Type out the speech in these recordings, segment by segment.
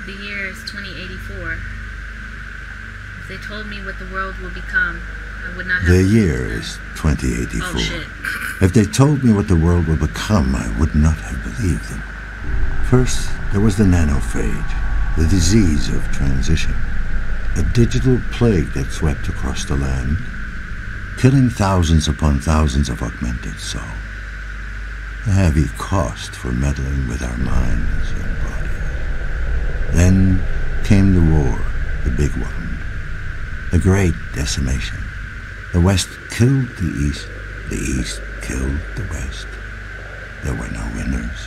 The year is 2084. If they told me what the world will become, I would not have The believed year them. is 2084. Oh, shit. If they told me what the world will become, I would not have believed them. First, there was the nanophage, the disease of transition. A digital plague that swept across the land, killing thousands upon thousands of augmented souls. A heavy cost for meddling with our minds and bodies. Then came the war, the big one. The great decimation. The West killed the East killed the West. There were no winners.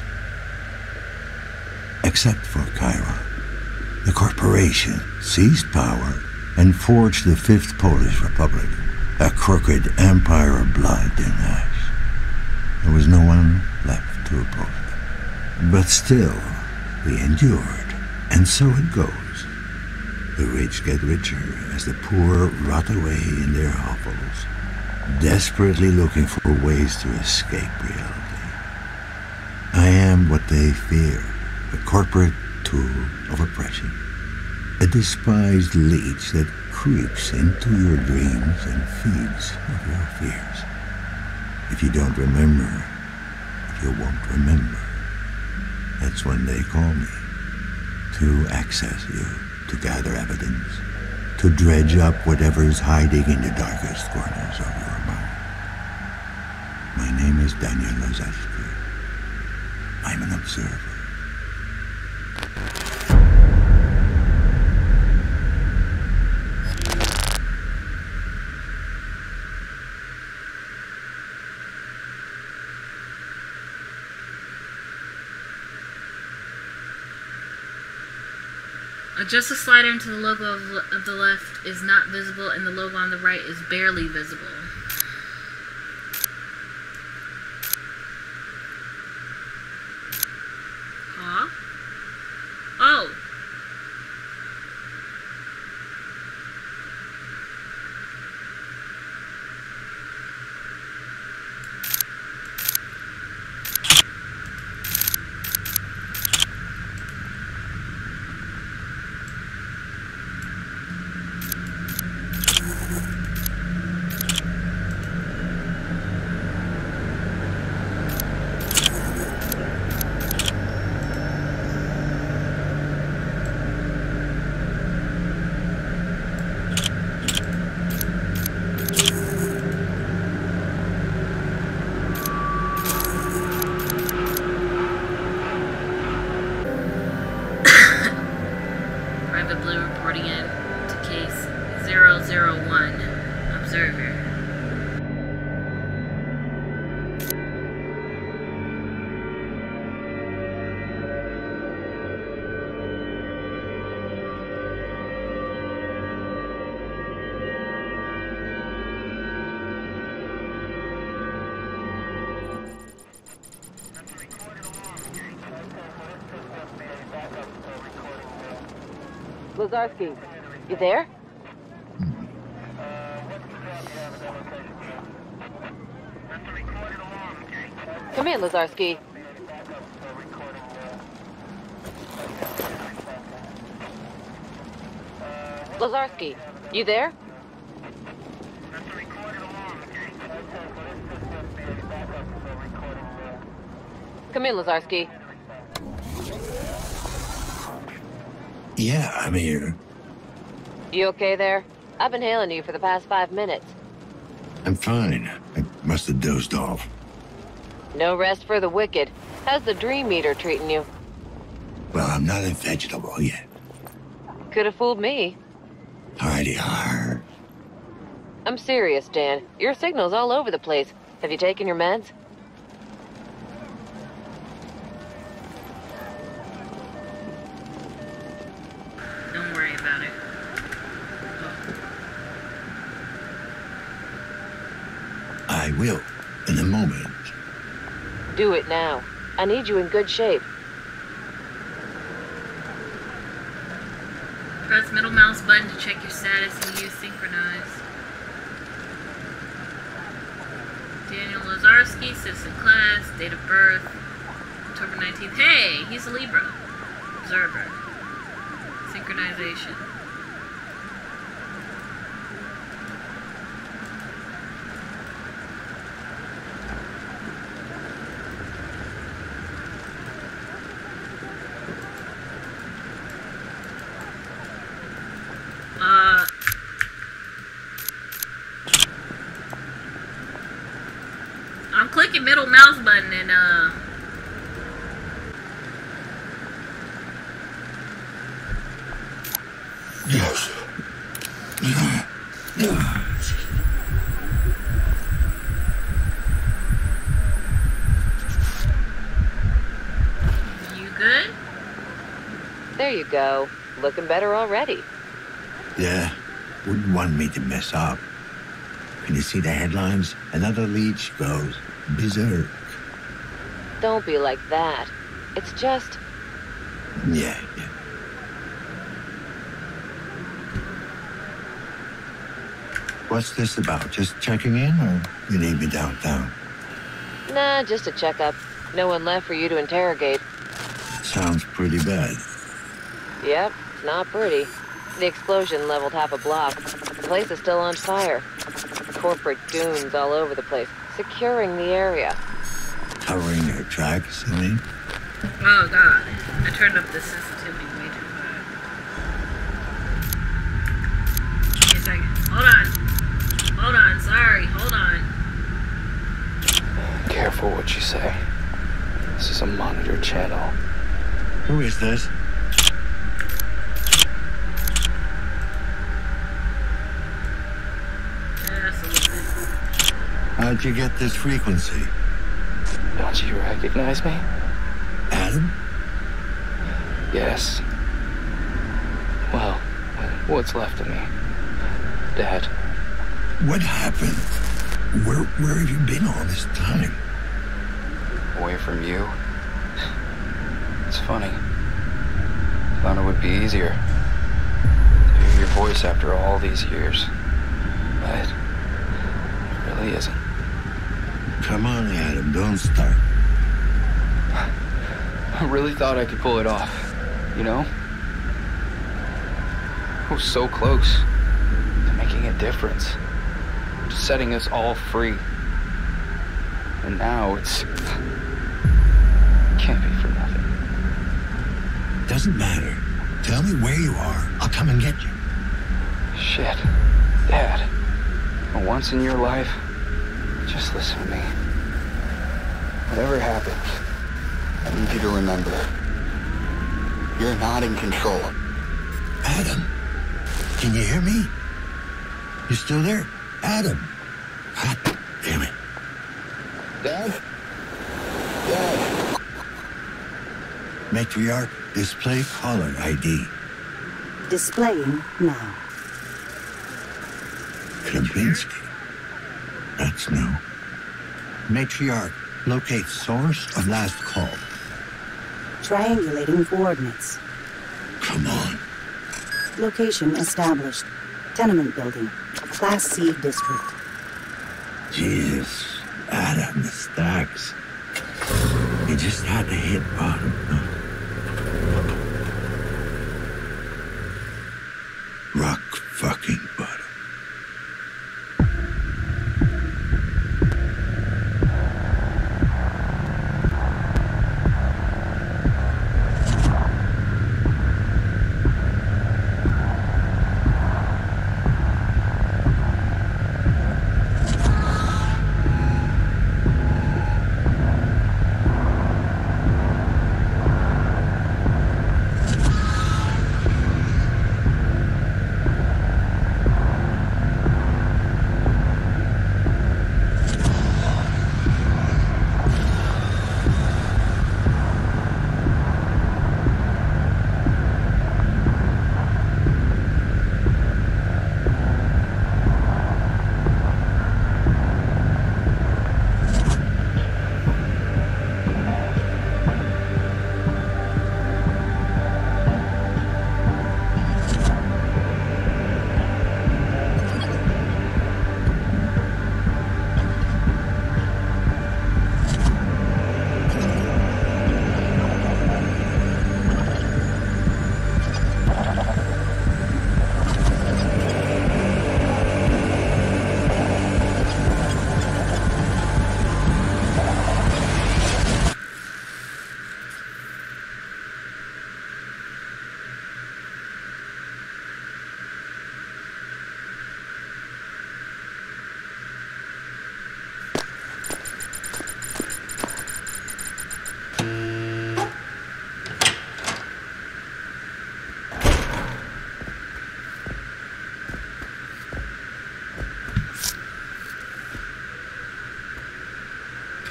Except for Chiron. The corporation seized power and forged the Fifth Polish Republic, a crooked empire of blood and ash. There was no one left to oppose them. But still, we endured, and so it goes. The rich get richer as the poor rot away in their hovels, desperately looking for ways to escape reality. I am what they fear, a corporate tool of oppression, a despised leech that creeps into your dreams and feeds on your fears. If you don't remember, you won't remember. That's when they call me. To access you, to gather evidence, to dredge up whatever's hiding in the darkest corners of your mind. My name is Daniel Lazarski. I'm an observer. Adjust the slider until the logo of the left is not visible and the logo on the right is barely visible. Huh? Oh! Private Blue reporting in to case 001. Observer. Lazarski, you there? Come in, Lazarski. Lazarski, you there? Come in, Lazarski. Yeah, I'm here. You okay there? I've been hailing you for the past 5 minutes. I'm fine. I must have dozed off. No rest for the wicked. How's the dream meter treating you? Well, I'm not a vegetable yet. Could have fooled me. Hardy har. I'm serious, Dan. Your signal's all over the place. Have you taken your meds? Don't worry about it. I will, in a moment. Do it now. I need you in good shape. Press middle mouse button to check your status and use synchronize. Daniel Lazarski, citizen class, date of birth, October 19th. Hey, he's a Libra. Observer. Synchronization. I'm clicking middle mouse button and Yes. You good? There you go. Looking better already. Yeah, wouldn't want me to mess up. Can you see the headlines? Another leech goes berserk. Don't be like that. It's just... Yeah. What's this about? Just checking in, or you need me downtown? Nah, just a checkup. No one left for you to interrogate. Sounds pretty bad. Yep, it's not pretty. The explosion leveled half a block. The place is still on fire. Corporate goons all over the place, securing the area. Covering their tracks, I mean? Oh god. I turned up the sensitivity way too high. Give me a second. Hold on. Hold on, sorry, hold on. Careful what you say. This is a monitored channel. Who is this? Just a little bit. How'd you get this frequency? Don't you recognize me? Adam? Yes. Well, what's left of me? Dad. What happened? Where have you been all this time? Away from you. It's funny. Thought it would be easier to hear your voice after all these years. But it really isn't. Come on, Adam, don't start. I really thought I could pull it off, you know? I was so close to making a difference, to setting us all free. And now it can't be for nothing. Doesn't matter. Tell me where you are. I'll come and get you. Shit. Dad, for once in your life, just listen to me. Whatever happens, I need you to remember, you're not in control. Adam, can you hear me? You still there? Adam. God damn it. Dad? Dad? Matriarch, display caller ID. Displaying now. Kempinski. That's new. Matriarch, locate source of last call. Triangulating coordinates. Come on. Location established. Tenement building. Class C district. Jesus. Adam, the stacks. You just had to hit bottom, huh? Rock fucking bottom.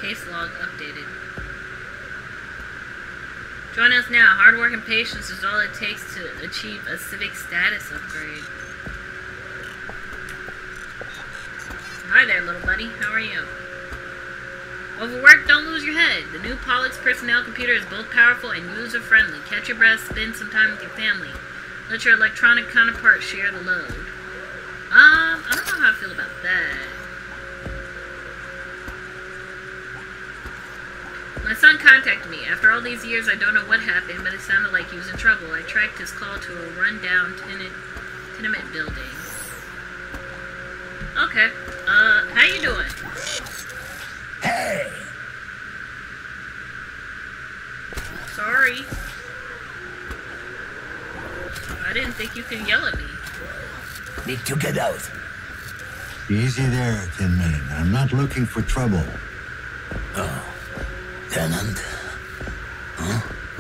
Case log updated. Join us now. Hard work and patience is all it takes to achieve a civic status upgrade. Hi there, little buddy. How are you? Overwork, don't lose your head. The new Pollux personnel computer is both powerful and user-friendly. Catch your breath, spend some time with your family. Let your electronic counterpart share the load. I don't know how I feel about that. My son contacted me. After all these years, I don't know what happened, but it sounded like he was in trouble. I tracked his call to a run-down tenement building. Okay. How you doing? Hey! Sorry. I didn't think you could yell at me. Need to get out. Easy there, Tin Man. I'm not looking for trouble. Oh. Tenant? Huh?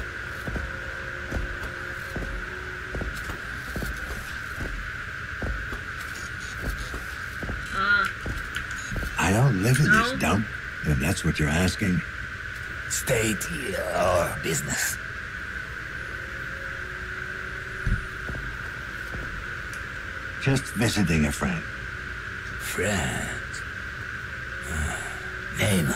I don't live in this dump, if that's what you're asking. State or business? Just visiting a friend. Friend. Name?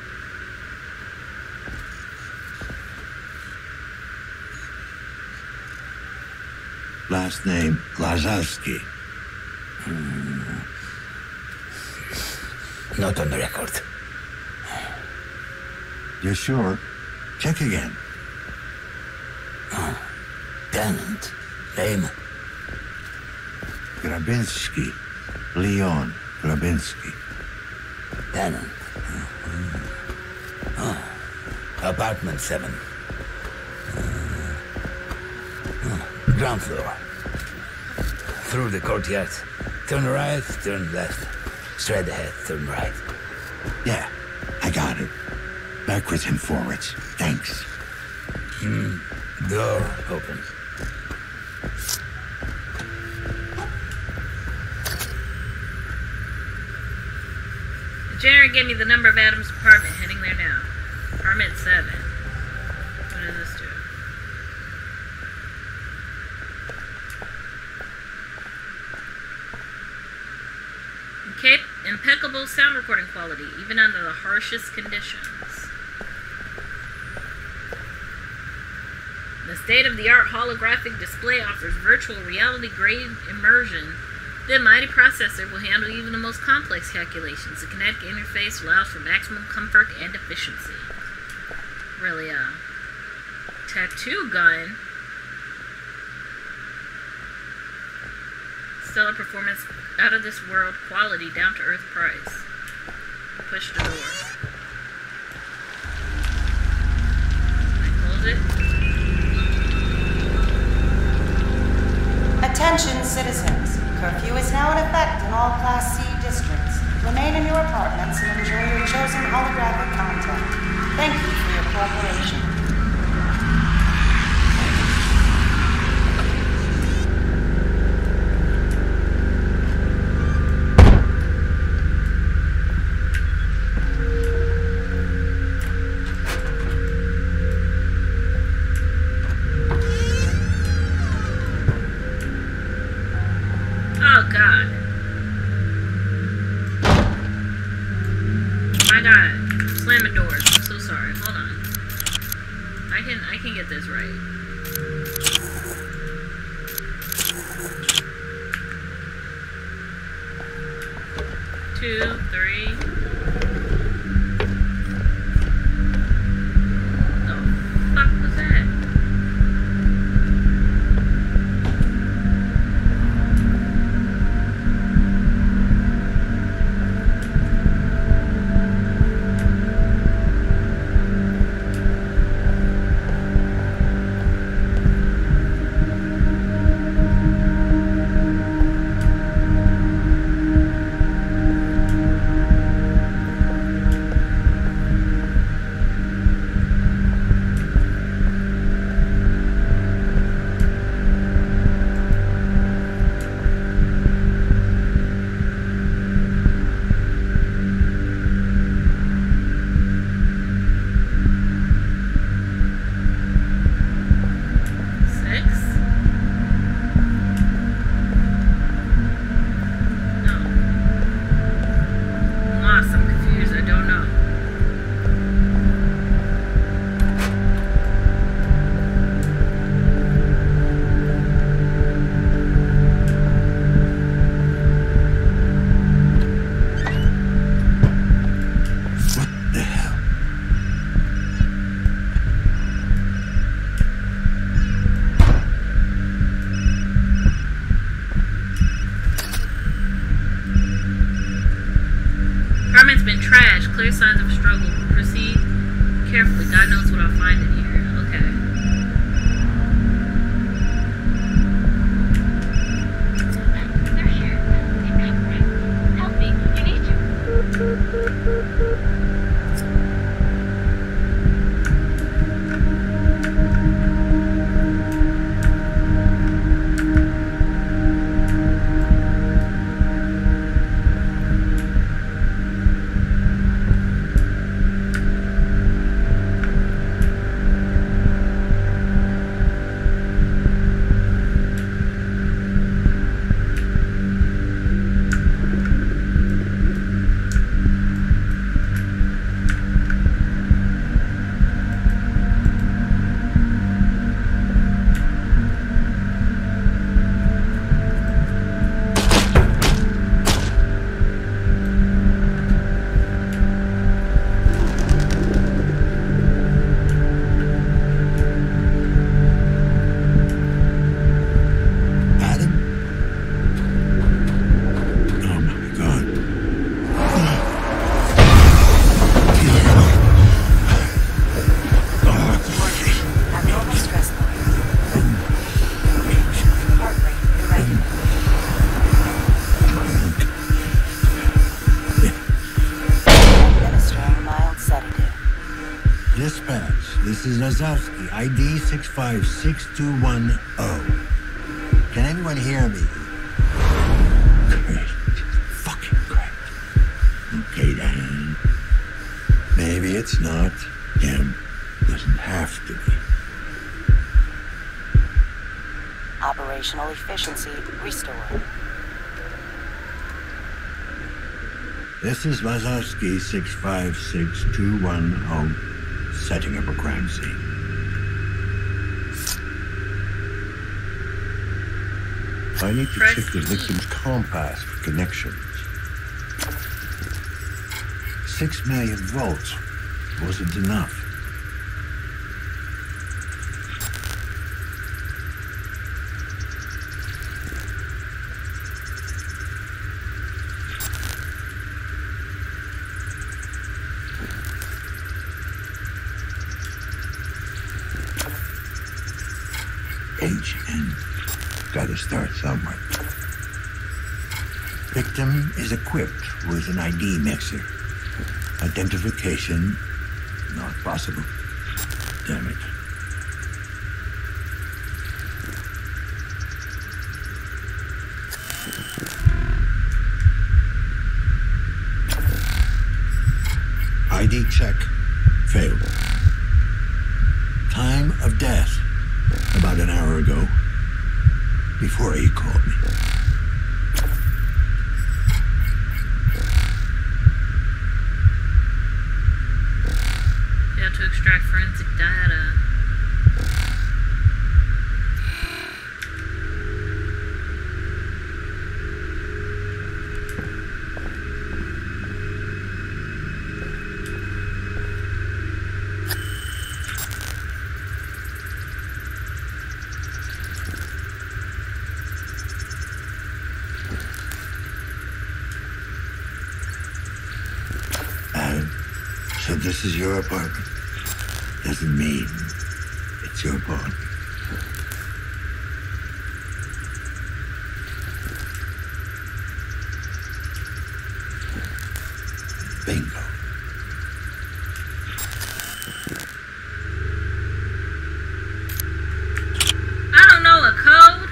Last name, Lazarski. Not on the record. You're sure? Check again. Tenant. Name? Grabinski. Leon Grabinski. Tenant. Apartment 7. Ground floor. Through the courtyard. Turn right, turn left. Straight ahead, turn right. Yeah, I got it. Backwards and forwards. Thanks. Door open. The janitor gave me the number of Adam's apartment. Heading there now. Apartment 7. What does this do? Impeccable sound recording quality, even under the harshest conditions. The state-of-the-art holographic display offers virtual reality-grade immersion. The mighty processor will handle even the most complex calculations. The kinetic interface allows for maximum comfort and efficiency. Really, tattoo gun. Stellar performance, out of this world quality, down to earth price. Push the door. Can I close it? Attention, citizens. Curfew is now in effect in all Class C districts. Remain in your apartments and enjoy your chosen holographic content. Thank you for your cooperation. I can get this right. Two, three. The fuck was that? clear signs of a struggle. Proceed carefully. God knows what I'll find in here. Okay. They're here. Help me. You need to. This is Lazowski, ID 656210. Can anyone hear me? Great. Fucking great. Okay, then. Maybe it's not him. Doesn't have to be. Operational efficiency restored. This is Lazowski 656210. Setting up a crime scene. I need to check the victim's compass for connections. 6 million volts wasn't enough. HN. Gotta start somewhere. Victim is equipped with an ID mixer. Identification not possible. Damn it. ID check failed. Time of death about an hour ago, before he called me. Failed to extract forensic data. So this is your apartment. Doesn't mean it's your apartment. Bingo. I don't know a code.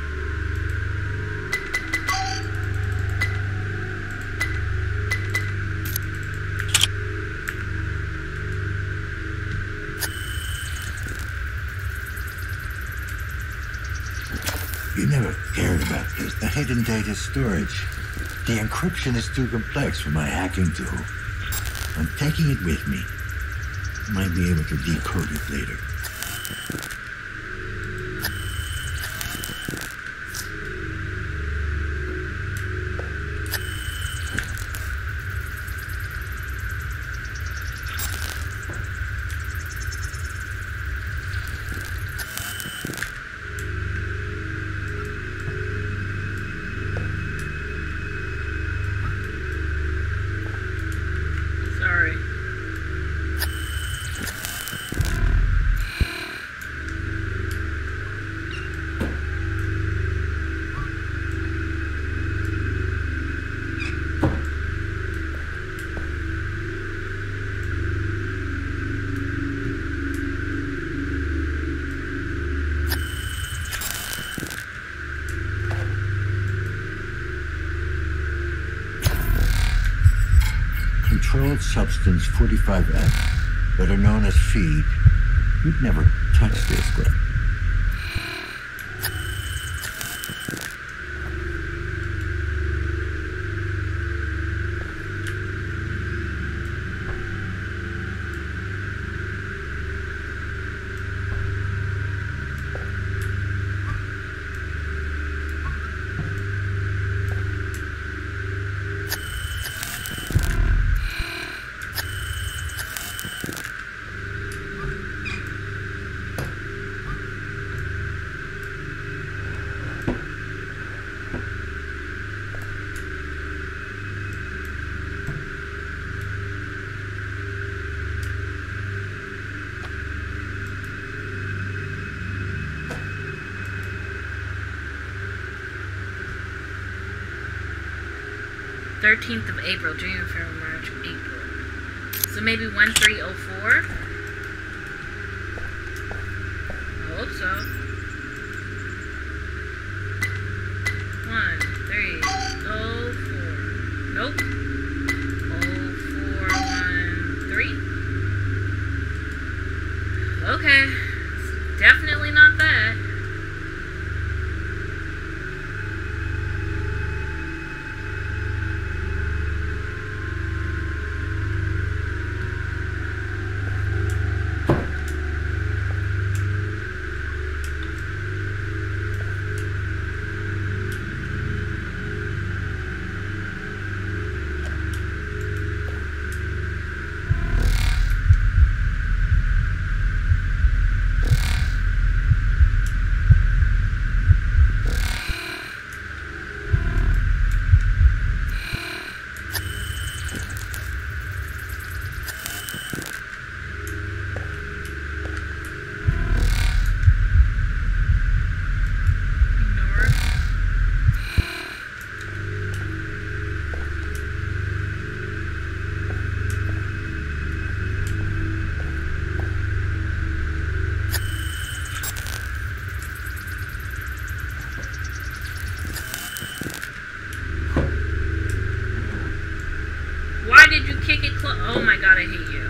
You never cared about this. The hidden data storage. The encryption is too complex for my hacking tool. I'm taking it with me. Might be able to decode it later. Sorry. controlled substance 45F, better known as feed. You'd never touch this, Glenn. Of April, January, February, March, April. So maybe 1304? I hope so. 1304. Nope. 0413. Okay. It's definitely not that. Why did you kick it close? Oh my god, I hate you.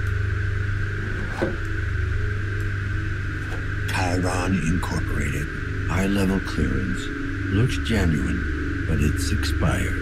Chiron Incorporated. High-level clearance. Looks genuine, but it's expired.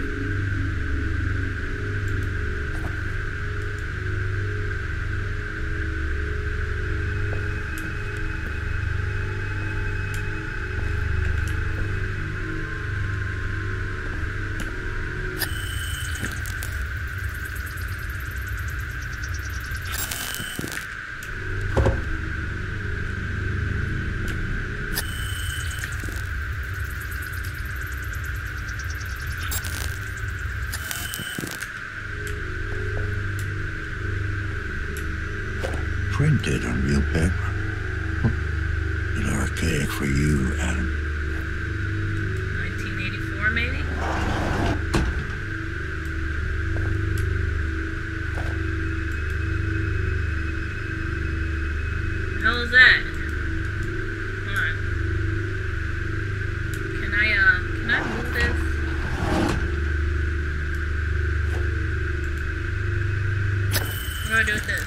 Printed on real paper. A little archaic for you, Adam. 1984, maybe? The hell is that? Hold on. Can I move this? What do I do with this?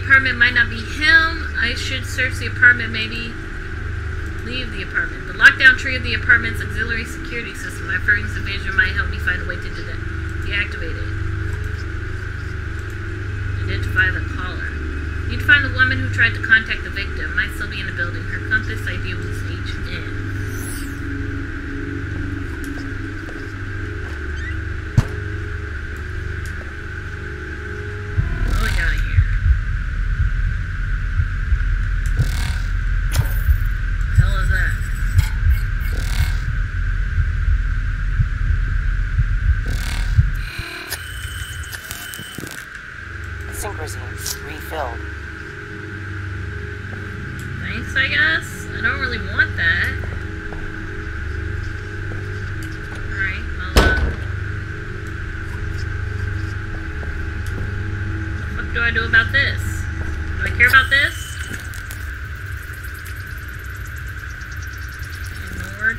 apartment might not be him. I should search the apartment, maybe leave the apartment. The lockdown tree of the apartment's auxiliary security system. My friend's evasion might help me find a way to deactivate it. Identify the caller. Need to find the woman who tried to contact the victim. Might still be in the building. Her compass ID was HN. What we got here? The hell is that? Synchrozine's refilled. Thanks, I guess. I don't really want that. Alright, well, what do I do about this? Do I care about this? Ignored.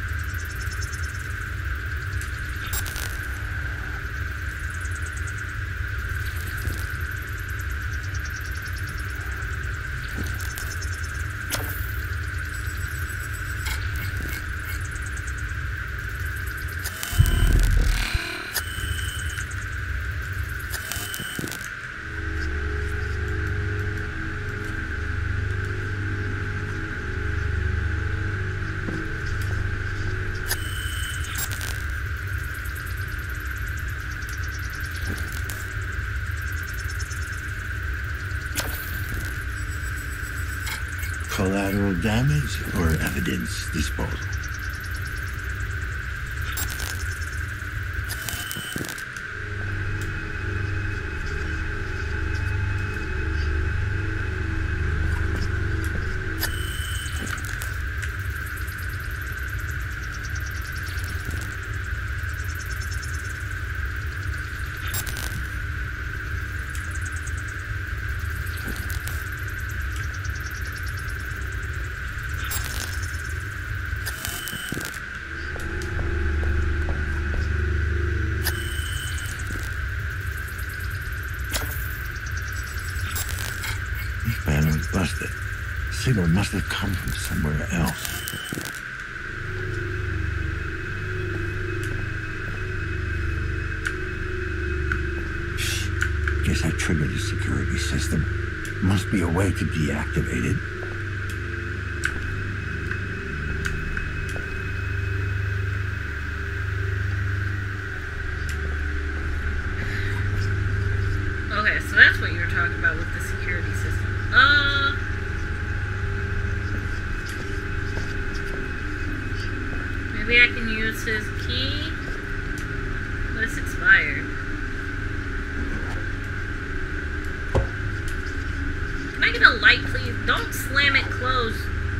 Collateral damage or evidence disposal? Panel is busted. Signal must have come from somewhere else. Guess I triggered the security system. Must be a way to deactivate it. Okay, so that's what you were talking about with the security system. Maybe I can use his key, but it's expired. Can I get a light, please? Don't slam it closed.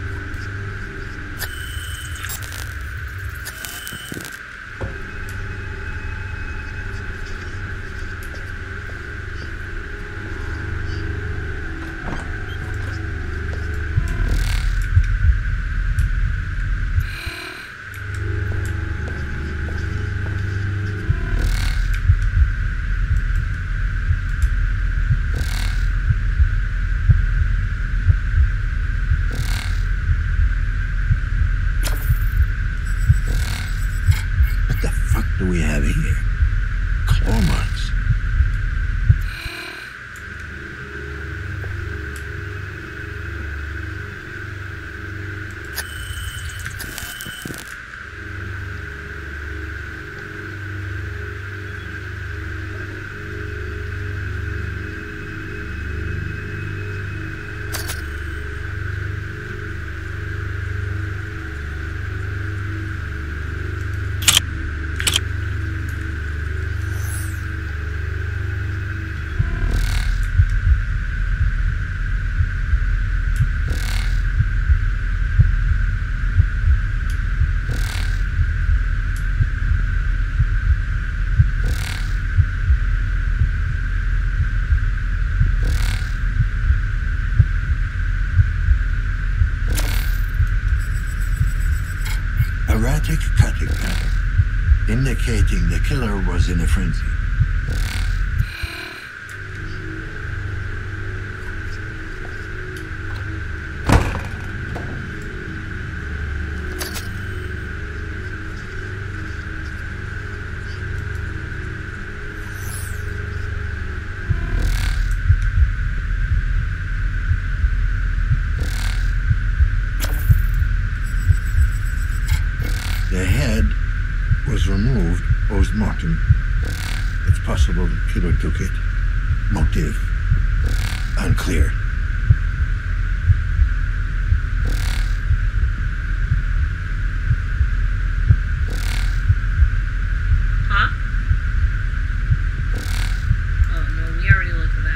What do we have here? Claw marks. Erratic cutting pattern, indicating the killer was in a frenzy. possible the killer took it. Motive unclear. Huh? Oh no, we already looked at that.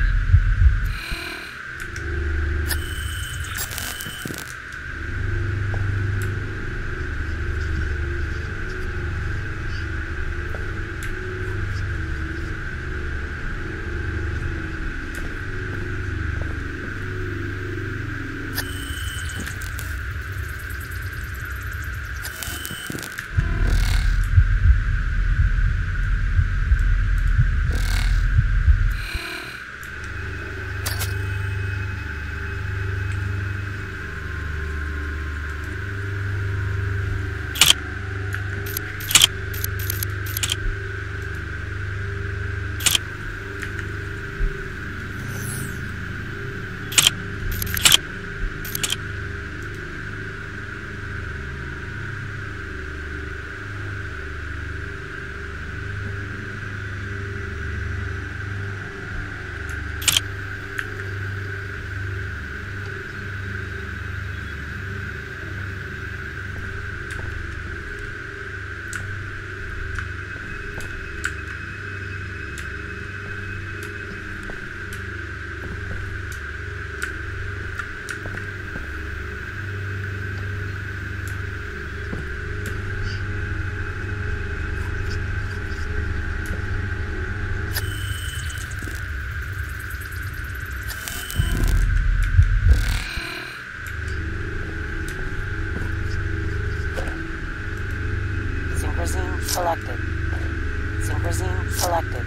Selected. Synchrosine selected.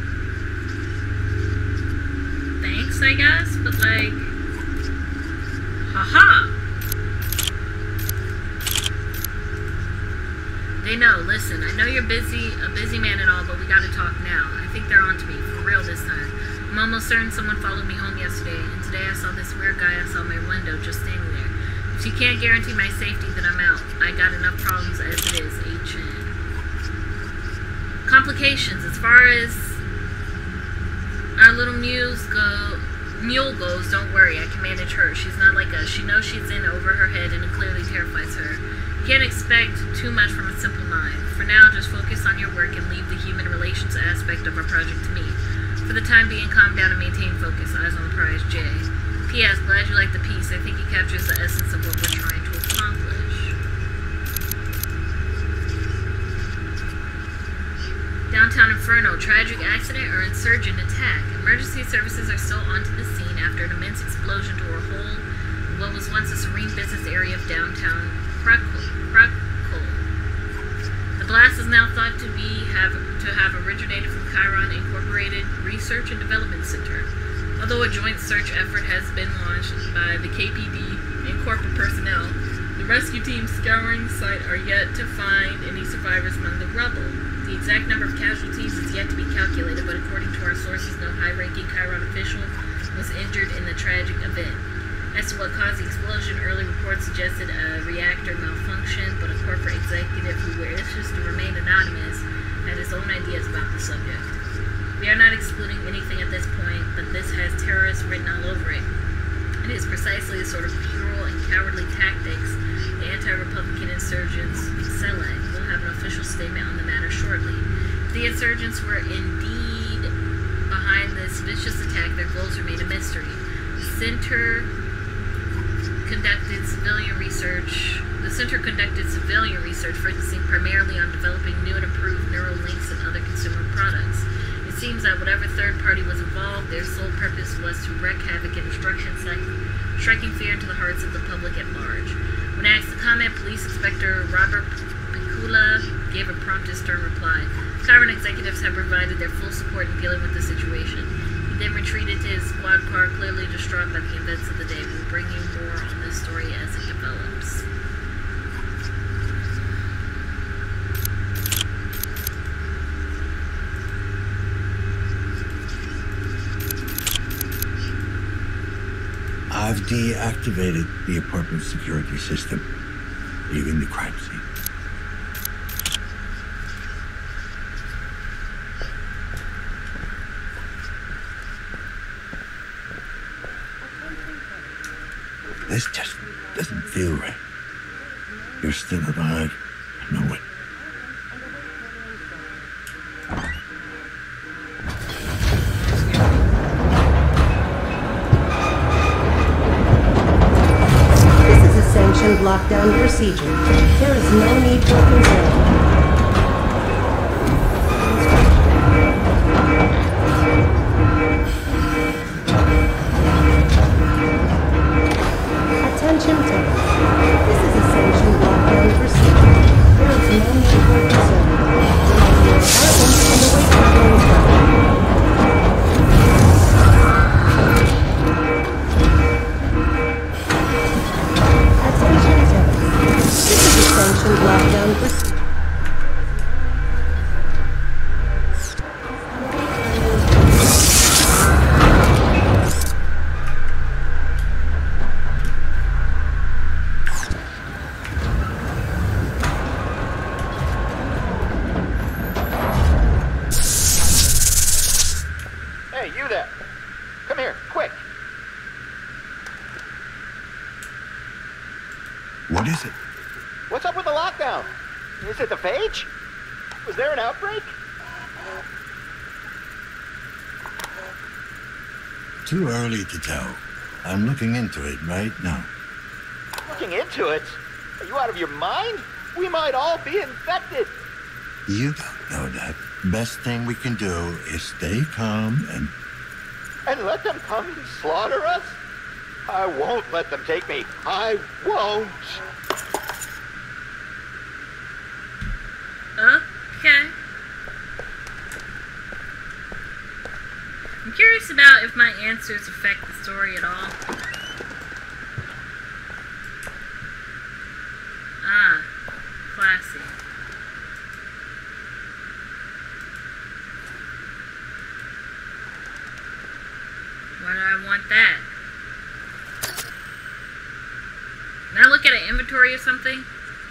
Thanks, I guess, but like... Haha! They know, listen, I know you're busy, a busy man and all, but we gotta talk now. I think they're onto me, for real this time. I'm almost certain someone followed me home yesterday, and today I saw this weird guy outside my window just standing there. If you can't guarantee my safety, then I'm out. I got enough problems as it is, HN. Complications. As far as our little mule goes, don't worry, I can manage her. She's not like us. She knows she's in over her head, and it clearly terrifies her. You can't expect too much from a simple mind. For now, just focus on your work and leave the human relations aspect of our project to me. For the time being, calm down and maintain focus. Eyes on the prize, Jay. P.S. Glad you like the piece. I think it captures the essence of what we're trying to accomplish. Downtown Inferno, tragic accident or insurgent attack. Emergency services are still onto the scene after an immense explosion tore a hole in what was once a serene business area of downtown Krakow. The blast is now thought to have originated from Chiron Incorporated Research and Development Center. Although a joint search effort has been launched by the KPD and corporate personnel, the rescue team scouring the site are yet to find any survivors among the rubble. The exact number of casualties is yet to be calculated, but according to our sources, no high-ranking Chiron official was injured in the tragic event. As to what caused the explosion, early reports suggested a reactor malfunction, but a corporate executive who wishes to remain anonymous had his own ideas about the subject. We are not excluding anything at this point, but this has terrorists written all over it. It is precisely the sort of puerile and cowardly tactics the anti-Republican insurgents excel at. We'll have an official statement on the matter shortly. If the insurgents were indeed behind this vicious attack, their goals remain a mystery. The center conducted civilian research, focusing primarily on developing new and improved neural links and other consumer products. It seems that whatever third party was involved, their sole purpose was to wreak havoc and destruction, striking fear into the hearts of the public at large. When asked to comment, Police Inspector Robert Picula gave a prompt and stern reply. Chiron executives have provided their full support in dealing with the situation. He then retreated to his squad car, clearly distraught by the events of the day. We'll bring you more on this story as it develops. I've deactivated the apartment security system, leaving the crime scene. This just doesn't feel right. You're still alive. I know it. This is a sanctioned lockdown procedure. There is no need for concern. Attention tech. This is a sanctioned lockdown procedure. There is no need for concern. Remain in your apartment and await further instructions. Attention tech. This is a sanctioned lockdown procedure. Hey, you there! Come here, quick! What is it? What's up with the lockdown? Is it the phage? Was there an outbreak? Too early to tell. I'm looking into it right now. Looking into it? Are you out of your mind? We might all be infected! You don't know that. Best thing we can do is stay calm and... And let them come and slaughter us? I won't let them take me. I won't! Okay. I'm curious about if my answers affect the story at all. Ah, classy. Why do I want that? Can I look at an inventory or something?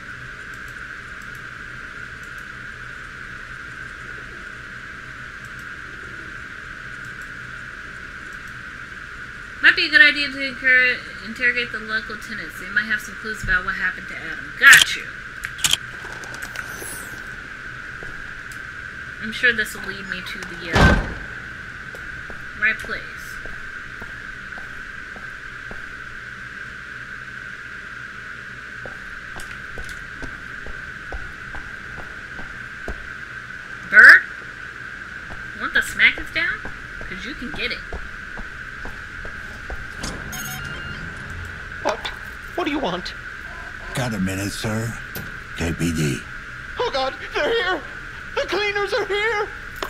Might be a good idea to interrogate the local tenants. They might have some clues about what happened to Adam. Got you. I'm sure this will lead me to the right place. Bird? You want the smack this down? Because you can get it. What do you want? Got a minute, sir? KPD. Oh God, they're here! The cleaners are here!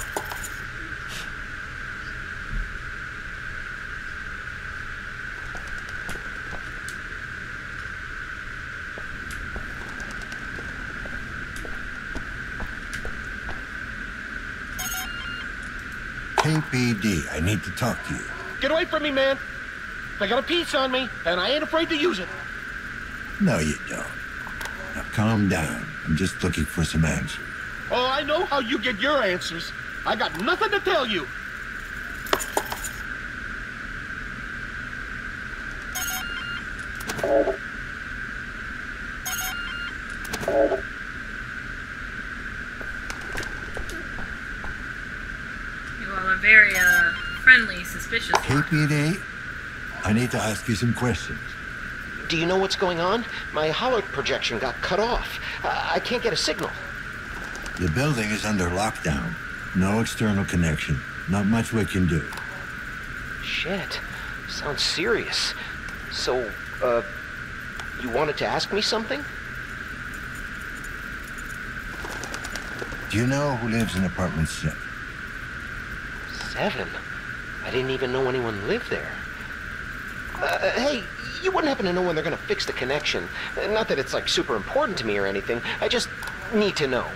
KPD, I need to talk to you. Get away from me, man! I got a piece on me, and I ain't afraid to use it. No, you don't. Now calm down. I'm just looking for some answers. Oh, I know how you get your answers. I got nothing to tell you. You all are very, friendly, suspicious. KPD, I need to ask you some questions. Do you know what's going on? My holo projection got cut off. I can't get a signal. The building is under lockdown. No external connection. Not much we can do. Shit. Sounds serious. So, you wanted to ask me something? Do you know who lives in apartment 7? 7? I didn't even know anyone lived there. Hey, you wouldn't happen to know when they're gonna fix the connection? Not that it's, like, super important to me or anything. I just need to know.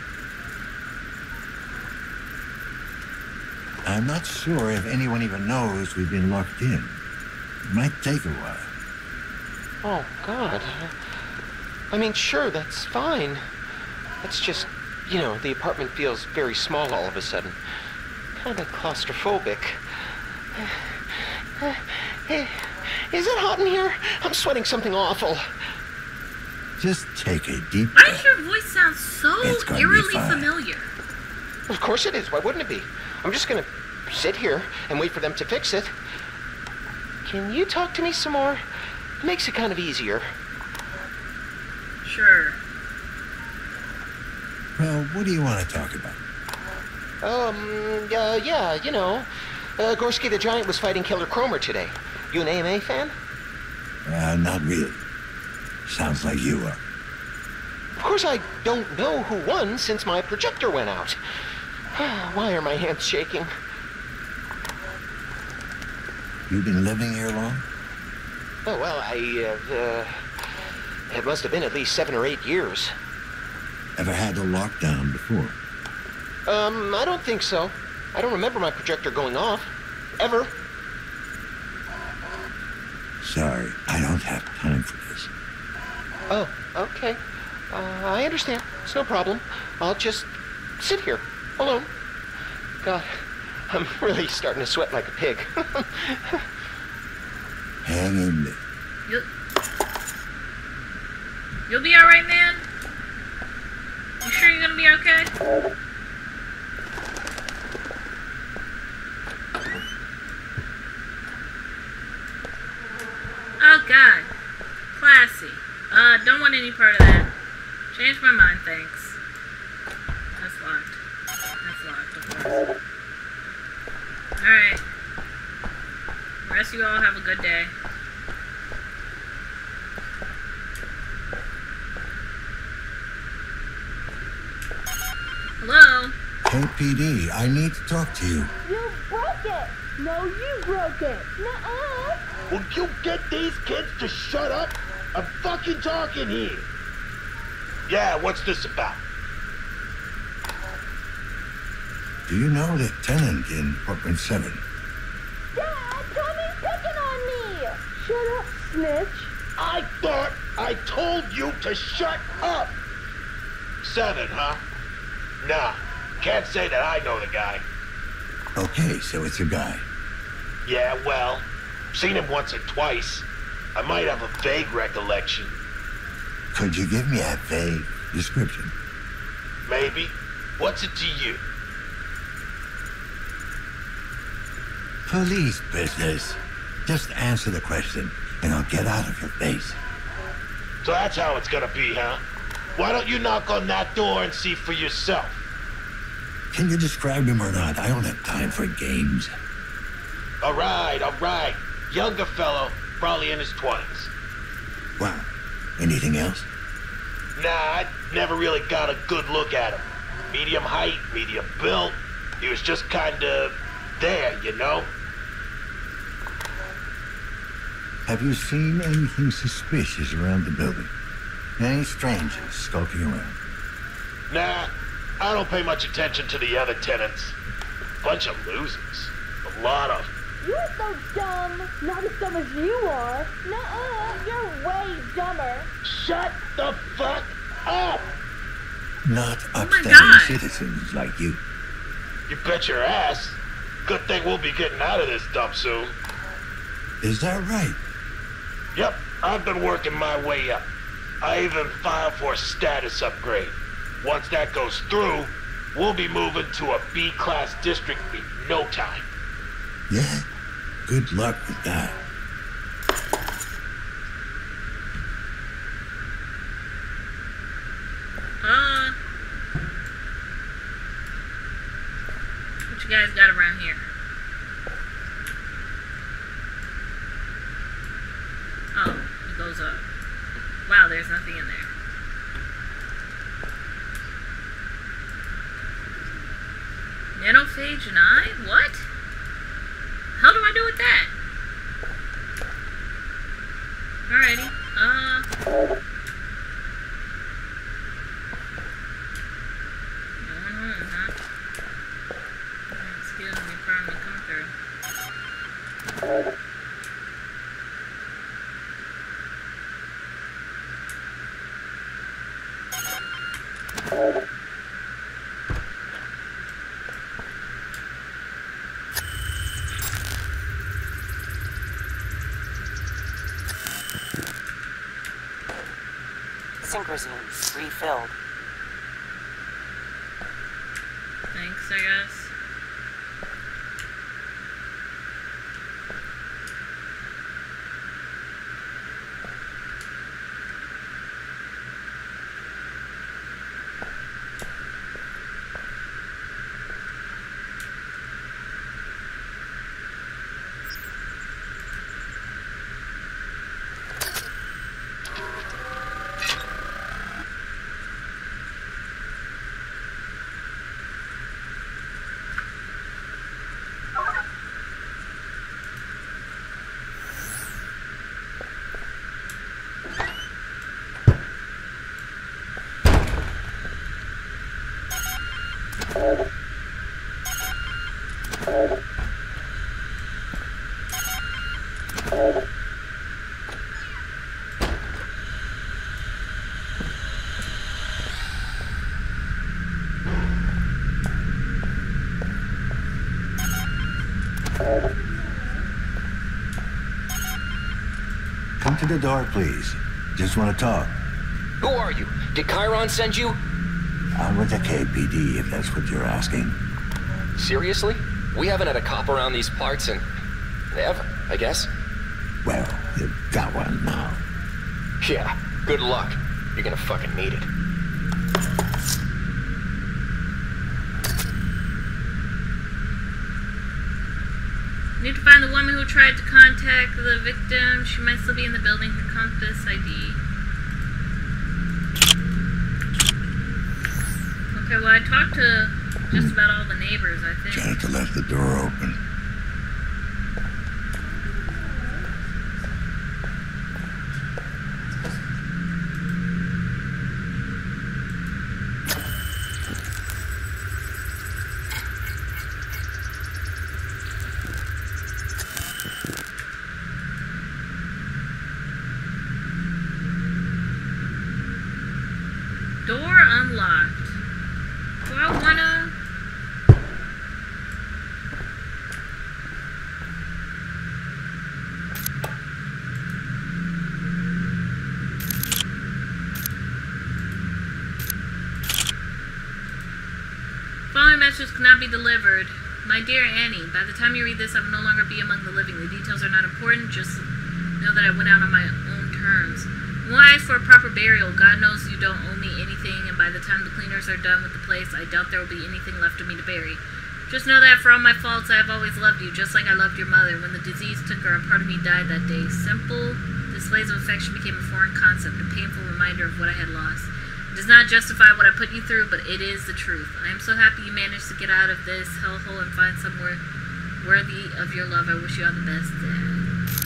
I'm not sure if anyone even knows we've been locked in. It might take a while. Oh, God. I mean, sure, that's fine. It's just, you know, the apartment feels very small all of a sudden. Kind of claustrophobic. Is it hot in here? I'm sweating something awful. Just take a deep Why does breath. your voice sound so It's gonna be eerily fine. familiar? Of course it is. Why wouldn't it be? I'm just gonna sit here and wait for them to fix it. Can you talk to me some more? It makes it kind of easier. Sure. Well, what do you want to talk about? Yeah, you know. Gorski the Giant was fighting Killer Cromer today. You an AMA fan? Not really. Sounds like you are. Of course I don't know who won since my projector went out. Why are my hands shaking? You been living here long? Oh, well, it must have been at least 7 or 8 years. Ever had a lockdown before? I don't think so. I don't remember my projector going off. Ever. Sorry, I don't have time for this. Oh, okay. I understand. It's no problem. I'll just sit here, alone. God, I'm really starting to sweat like a pig. Hang in there. You'll be alright, man? You sure you're gonna be okay? Oh, God. Classy. Don't want any part of that. Change my mind, thanks. That's locked. That's locked, of course. Alright. Rest of you all have a good day. Hello? Hey, PD, I need to talk to you. You broke it! No, you broke it! Nuh-uh! Will you get these kids to shut up? I'm fucking talking here. Yeah, what's this about? Do you know the tenant in apartment 7? Dad, Tommy's picking on me! Shut up, snitch! I thought I told you to shut up. 7, huh? Nah, can't say that I know the guy. Okay, so it's a guy. Yeah, well, seen him once or twice. I might have a vague recollection. Could you give me a vague description? Maybe. What's it to you? Police business. Just answer the question, and I'll get out of your face. So that's how it's gonna be, huh? Why don't you knock on that door and see for yourself? Can you describe him or not? I don't have time for games. All right. Younger fellow, probably in his 20s. Wow. Anything else? Nah, I never really got a good look at him. Medium height, medium build. He was just kinda there, you know? Have you seen anything suspicious around the building? Any strangers skulking around? Nah, I don't pay much attention to the other tenants. Bunch of losers. A lot of 'em. You're so dumb! Not as dumb as you are! Nuh-uh! You're way dumber! Shut the fuck up! Not my upstanding God. citizens like you. You bet your ass. Good thing we'll be getting out of this dump soon. Is that right? Yep, I've been working my way up. I even filed for a status upgrade. Once that goes through, we'll be moving to a B-class district in no time. Yeah? Good luck with that. What you guys got around here? Oh, it goes up. Wow, there's nothing in there. Nanophage and I? What? How do I do with that? Alrighty. Going home, huh? Excuse me, probably come through. Sync resumed. Refilled. Thanks, I guess. Come to the door, please. Just want to talk. Who are you? Did Chiron send you? I'm with the KPD, if that's what you're asking. Seriously? We haven't had a cop around these parts in... ever, I guess. Well, you've got one now. Yeah, good luck. You're gonna fucking need it. Need to find the woman who tried to contact the victim. She might still be in the building. Her compass ID. Okay, well, I talked to just about all the neighbors, I think. Janitor left the door open. Door unlocked. Do I wanna... Following message cannot be delivered. My dear Annie, by the time you read this, I will no longer be among the living. The details are not important. Just know that I went out on my own terms. Why, for a proper burial, God knows you don't owe me anything, and by the time the cleaners are done with the place, I doubt there will be anything left of me to bury. Just know that for all my faults, I have always loved you, just like I loved your mother. When the disease took her, a part of me died that day. Simple displays of affection became a foreign concept, a painful reminder of what I had lost. It does not justify what I put you through, but it is the truth. I am so happy you managed to get out of this hellhole and find somewhere worthy of your love. I wish you all the best, Dad.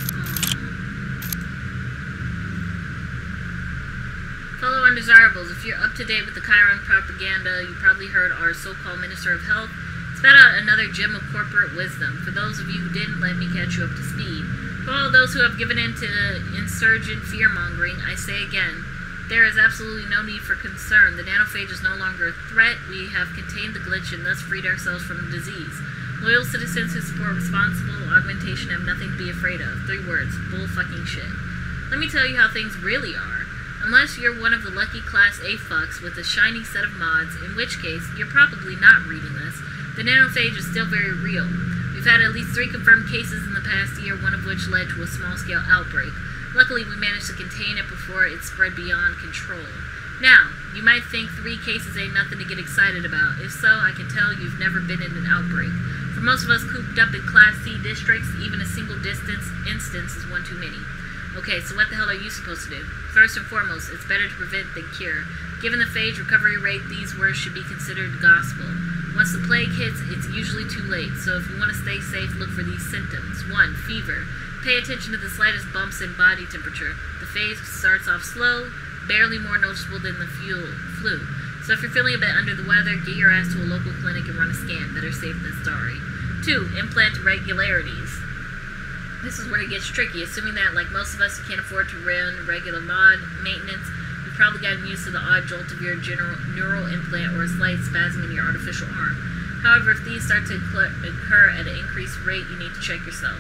Fellow undesirables, if you're up to date with the Chiron propaganda, you probably heard our so-called Minister of Health spat out another gem of corporate wisdom. For those of you who didn't, let me catch you up to speed. For all those who have given in to insurgent fear-mongering, I say again, there is absolutely no need for concern. The nanophage is no longer a threat. We have contained the glitch and thus freed ourselves from the disease. Loyal citizens who support responsible augmentation have nothing to be afraid of. 3 words, bull fucking shit. Let me tell you how things really are. Unless you're one of the lucky Class A fucks with a shiny set of mods, in which case, you're probably not reading this. The nanophage is still very real. We've had at least 3 confirmed cases in the past year, one of which led to a small-scale outbreak. Luckily, we managed to contain it before it spread beyond control. Now, you might think 3 cases ain't nothing to get excited about. If so, I can tell you've never been in an outbreak. For most of us cooped up in Class C districts, even a single instance is one too many. Okay, so what the hell are you supposed to do? First and foremost, it's better to prevent than cure. Given the phage recovery rate, these words should be considered gospel. Once the plague hits, it's usually too late, so if you want to stay safe, look for these symptoms. 1. Fever. Pay attention to the slightest bumps in body temperature. The phase starts off slow, barely more noticeable than the flu. So if you're feeling a bit under the weather, get your ass to a local clinic and run a scan. Better safe than sorry. 2. Implant irregularities. This is where it gets tricky. Assuming that, like most of us, you can't afford to run regular mod maintenance, you've probably gotten used to the odd jolt of your neural implant or a slight spasm in your artificial arm. However, if these start to occur at an increased rate, you need to check yourself.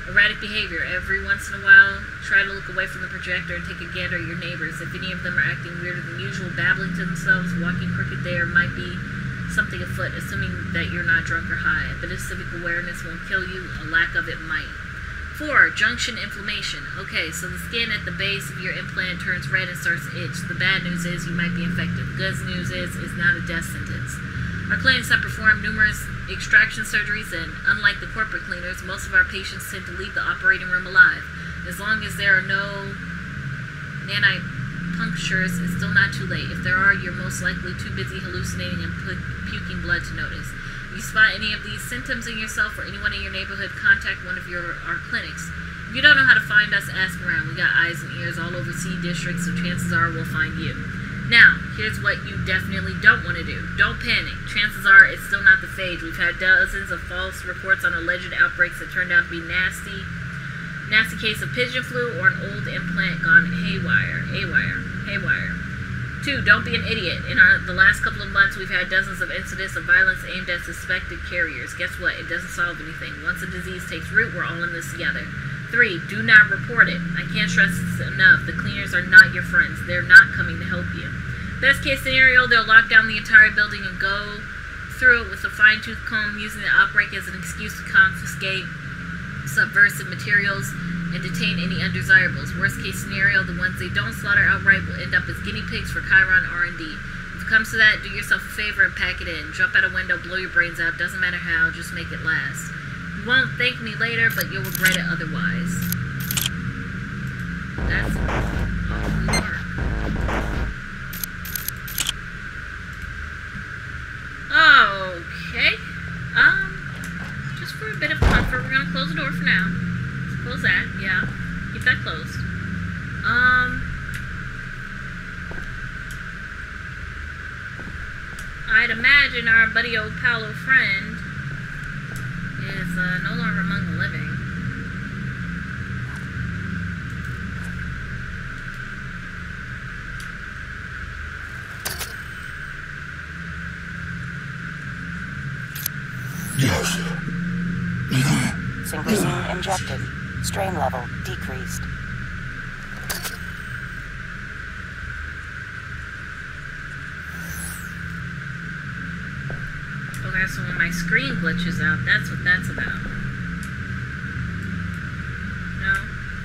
Erratic behavior. Every once in a while, try to look away from the projector and take a gander at your neighbors. If any of them are acting weirder than usual, babbling to themselves, walking crooked, there might be something afoot, assuming that you're not drunk or high. A bit of civic awareness won't kill you. A lack of it might. 4. Junction inflammation. Okay, so the skin at the base of your implant turns red and starts to itch. The bad news is you might be infected. The good news is it's not a death sentence. Our clinics have performed numerous extraction surgeries, and unlike the corporate cleaners, most of our patients tend to leave the operating room alive. As long as there are no nanopunctures, it's still not too late. If there are, you're most likely too busy hallucinating and puking blood to notice. If you spot any of these symptoms in yourself or anyone in your neighborhood, contact one of our clinics. If you don't know how to find us, ask around. We got eyes and ears all over C districts, so chances are we'll find you. Now, here's what you definitely don't want to do. Don't panic. Chances are it's still not the phage. We've had dozens of false reports on alleged outbreaks that turned out to be nasty case of pigeon flu or an old implant gone haywire. 2. Don't be an idiot. In the last couple of months, we've had dozens of incidents of violence aimed at suspected carriers. Guess what? It doesn't solve anything. Once a disease takes root, we're all in this together. 3. Do not report it. I can't stress this enough. The cleaners are not your friends. They're not coming to help you. Best case scenario, they'll lock down the entire building and go through it with a fine-tooth comb, using the outbreak as an excuse to confiscate subversive materials and detain any undesirables. Worst case scenario, the ones they don't slaughter outright will end up as guinea pigs for Chiron R&D. If it comes to that, do yourself a favor and pack it in. Jump out a window, blow your brains out, doesn't matter how, just make it last. You won't thank me later, but you'll regret it otherwise. That's awfully dark. Okay. Just for a bit of comfort, we're gonna close the door for now. Close that, yeah. Keep that closed. I'd imagine our buddy old Paolo friend is no longer among the living. Yes. Synchrosine injected. Strain level decreased. Okay, so when my screen glitches out, that's what that's about. No?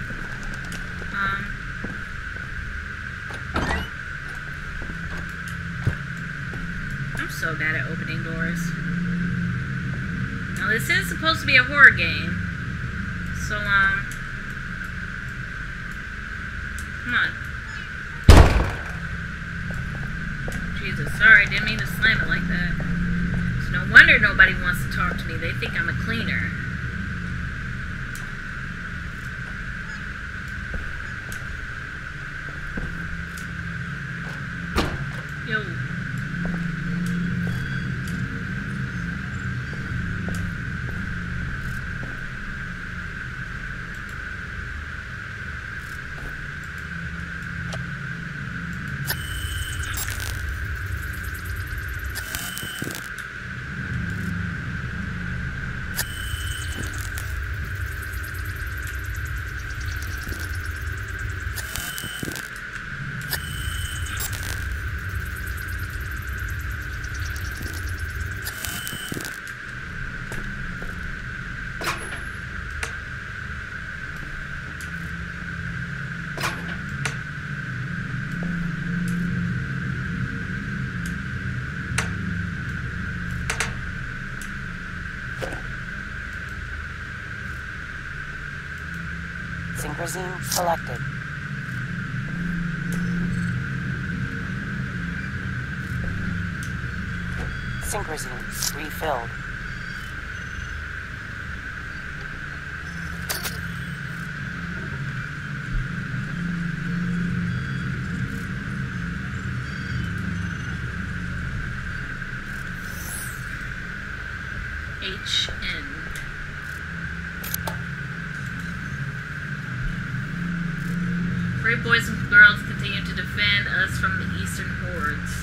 I'm so bad at opening doors. Now this is supposed to be a horror game. So, come on. Jesus, sorry, didn't mean to slam it like that. It's no wonder nobody wants to talk to me. They think I'm a cleaner. Yo. Synchrosine selected. Synchrosine refilled. HN. Brave boys and girls continue to defend us from the eastern hordes.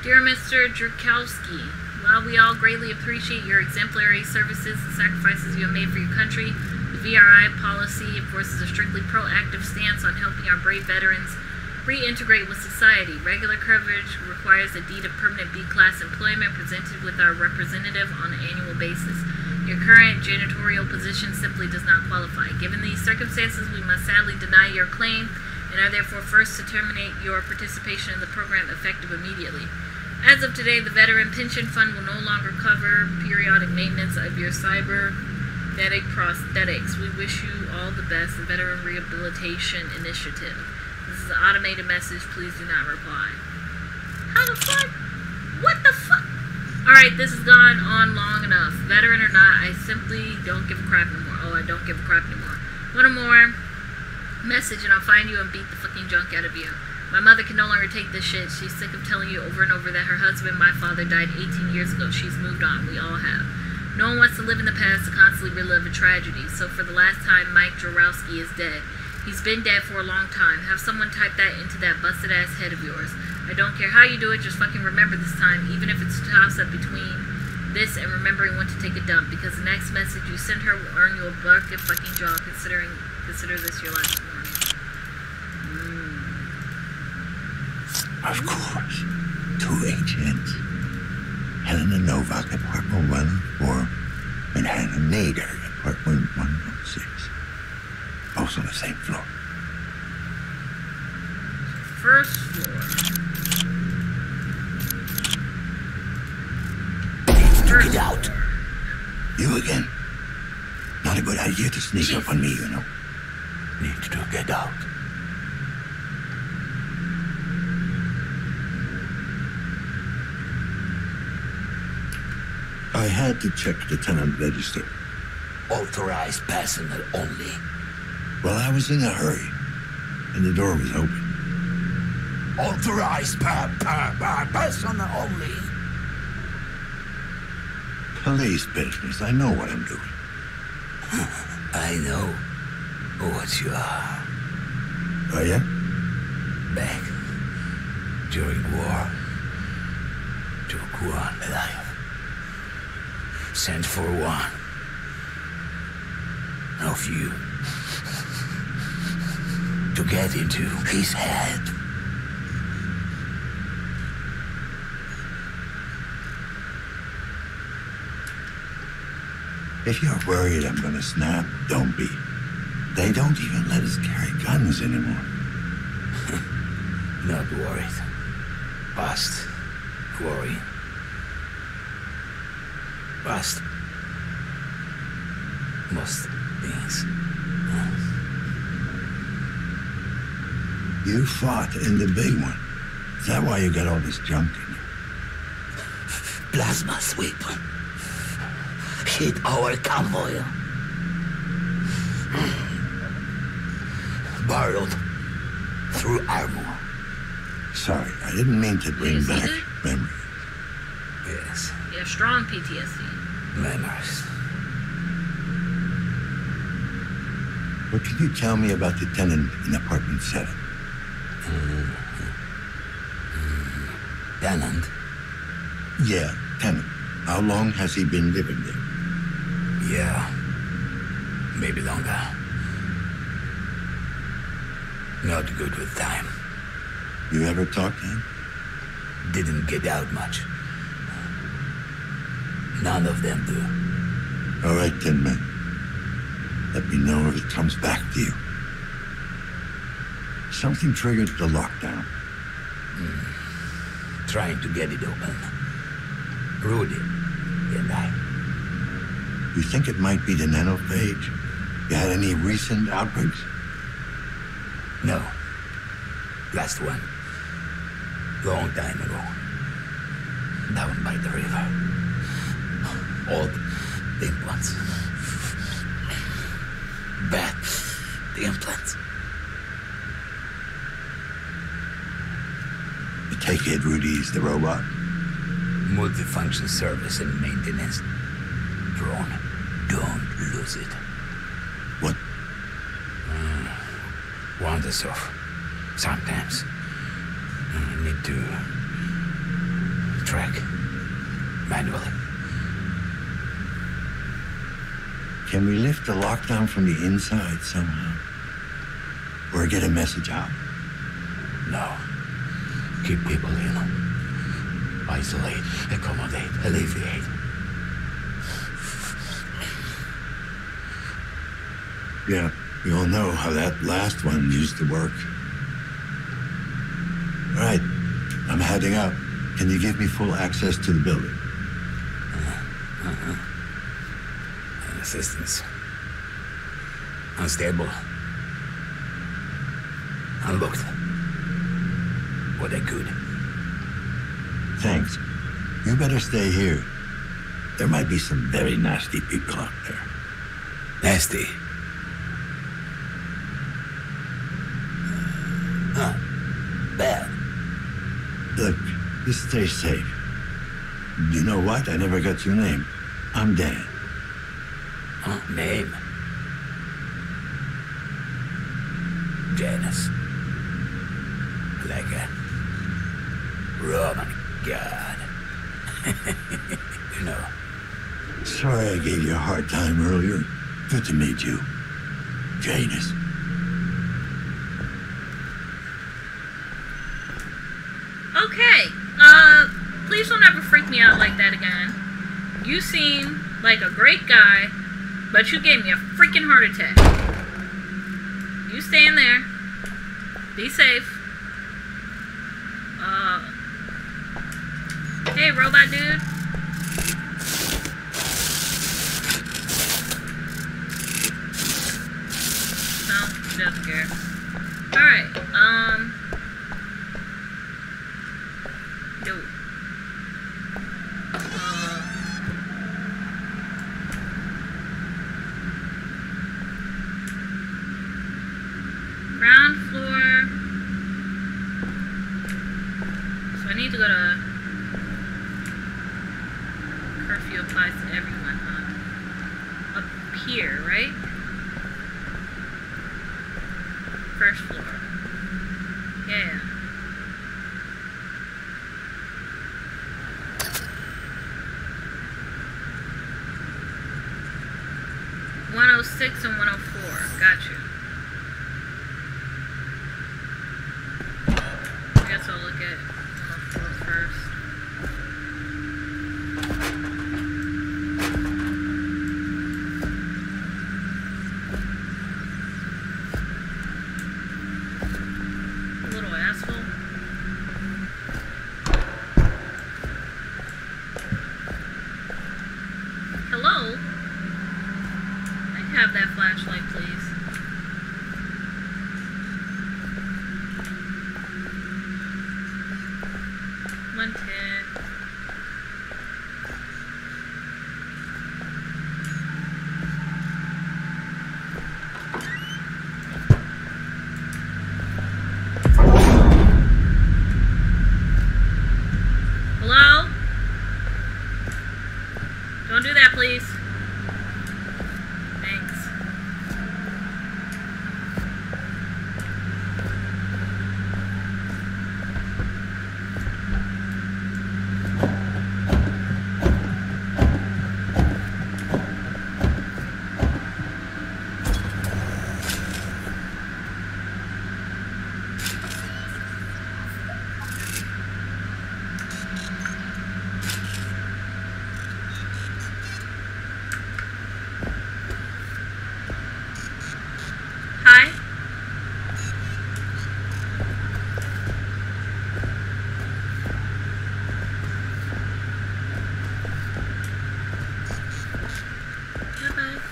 Dear Mr. Drukowski, while we all greatly appreciate your exemplary services and sacrifices you have made for your country, the VRI policy enforces a strictly proactive stance on helping our brave veterans reintegrate with society. Regular coverage requires a deed of permanent B-class employment presented with our representative on an annual basis. Your current janitorial position simply does not qualify. Given these circumstances, we must sadly deny your claim and are therefore forced to terminate your participation in the program effective immediately. As of today, the Veteran Pension Fund will no longer cover periodic maintenance of your cybernetic prosthetics. We wish you all the best. The Veteran Rehabilitation Initiative. This is an automated message. Please do not reply. How the fuck? What the fuck? Alright, this has gone on long enough. Veteran or not, I simply don't give a crap anymore. Oh, I don't give a crap anymore. One more message and I'll find you and beat the fucking junk out of you. My mother can no longer take this shit. She's sick of telling you over and over that her husband, my father, died 18 years ago. She's moved on. We all have. No one wants to live in the past to constantly relive a tragedy. So for the last time, Mike Jarowski is dead. He's been dead for a long time. Have someone type that into that busted ass head of yours. I don't care how you do it, just fucking remember this time, even if it's a toss-up between this and remembering when to take a dump, because the next message you send her will earn you a bucket fucking jaw. Consider this your last warning. Of course. 2 agents. Helena Novak, apartment 104, and Hannah Nader, apartment 106. Both on the same floor. First floor. Get out. You again. Not a good idea to sneak up on me, you know. Need to get out. I had to check the tenant register. Authorized personnel only. Well, I was in a hurry, and the door was open. Authorized personnel only. Police business. I know what I'm doing. I know what you are. Oh, yeah? Back during war, took one alive. Sent for one of you to get into his head. If you're worried I'm gonna snap, don't be. They don't even let us carry guns anymore. Not worried. Past worry. Past most things. You fought in the big one. Is that why you got all this junk in you? Plasma sweep. Hit our convoy. Burrowed through armor. Sorry, I didn't mean to bring back memories. Yes. You have strong PTSD. Memories. What can you tell me about the tenant in apartment 7? Tenant? Yeah, tenant. How long has he been living there? Yeah. Maybe longer. Not good with time. You ever talk to him? Didn't get out much. None of them do. All right, then, man. Let me know if it comes back to you. Something triggered the lockdown. Trying to get it open. Rudy and I. You think it might be the nanophage? You had any recent outbreaks? No. Last one. Long time ago. Down by the river. Old implants. Bad implants. You take it Rudy's the robot? Multifunction service and maintenance. Drone. Don't lose it. What? Wanders off. Sometimes. Need to track. Manually. Can we lift the lockdown from the inside somehow? Or get a message out? No. Keep people in. Isolate, accommodate, alleviate. Yeah, we all know how that last one used to work. All right, I'm heading out. Can you give me full access to the building? Assistance. Unstable. Unlocked. What a good. Thanks. You better stay here. There might be some very nasty people out there. Nasty. Huh. Bad. Look, just stay safe. You know what? I never got your name. I'm Dan. Huh? Name? Janice. Like a... Oh my God. You know. Sorry I gave you a hard time earlier. Good to meet you. Janus. Okay, please don't ever freak me out like that again. You seem like a great guy, but you gave me a freaking heart attack. You stay in there. Be safe. Hey, robot dude. No, he doesn't care. Alright, yo. Ground floor. So I need to go to... Curfew applies to everyone, huh? Up here, right? First floor. Yeah. .106 and 104. Got you. I guess I'll look at 104 first. Little asshole. Hello? I have that flashlight, please. One ten. Hello? Don't do that, please. Thanks. Hi. Bye-bye.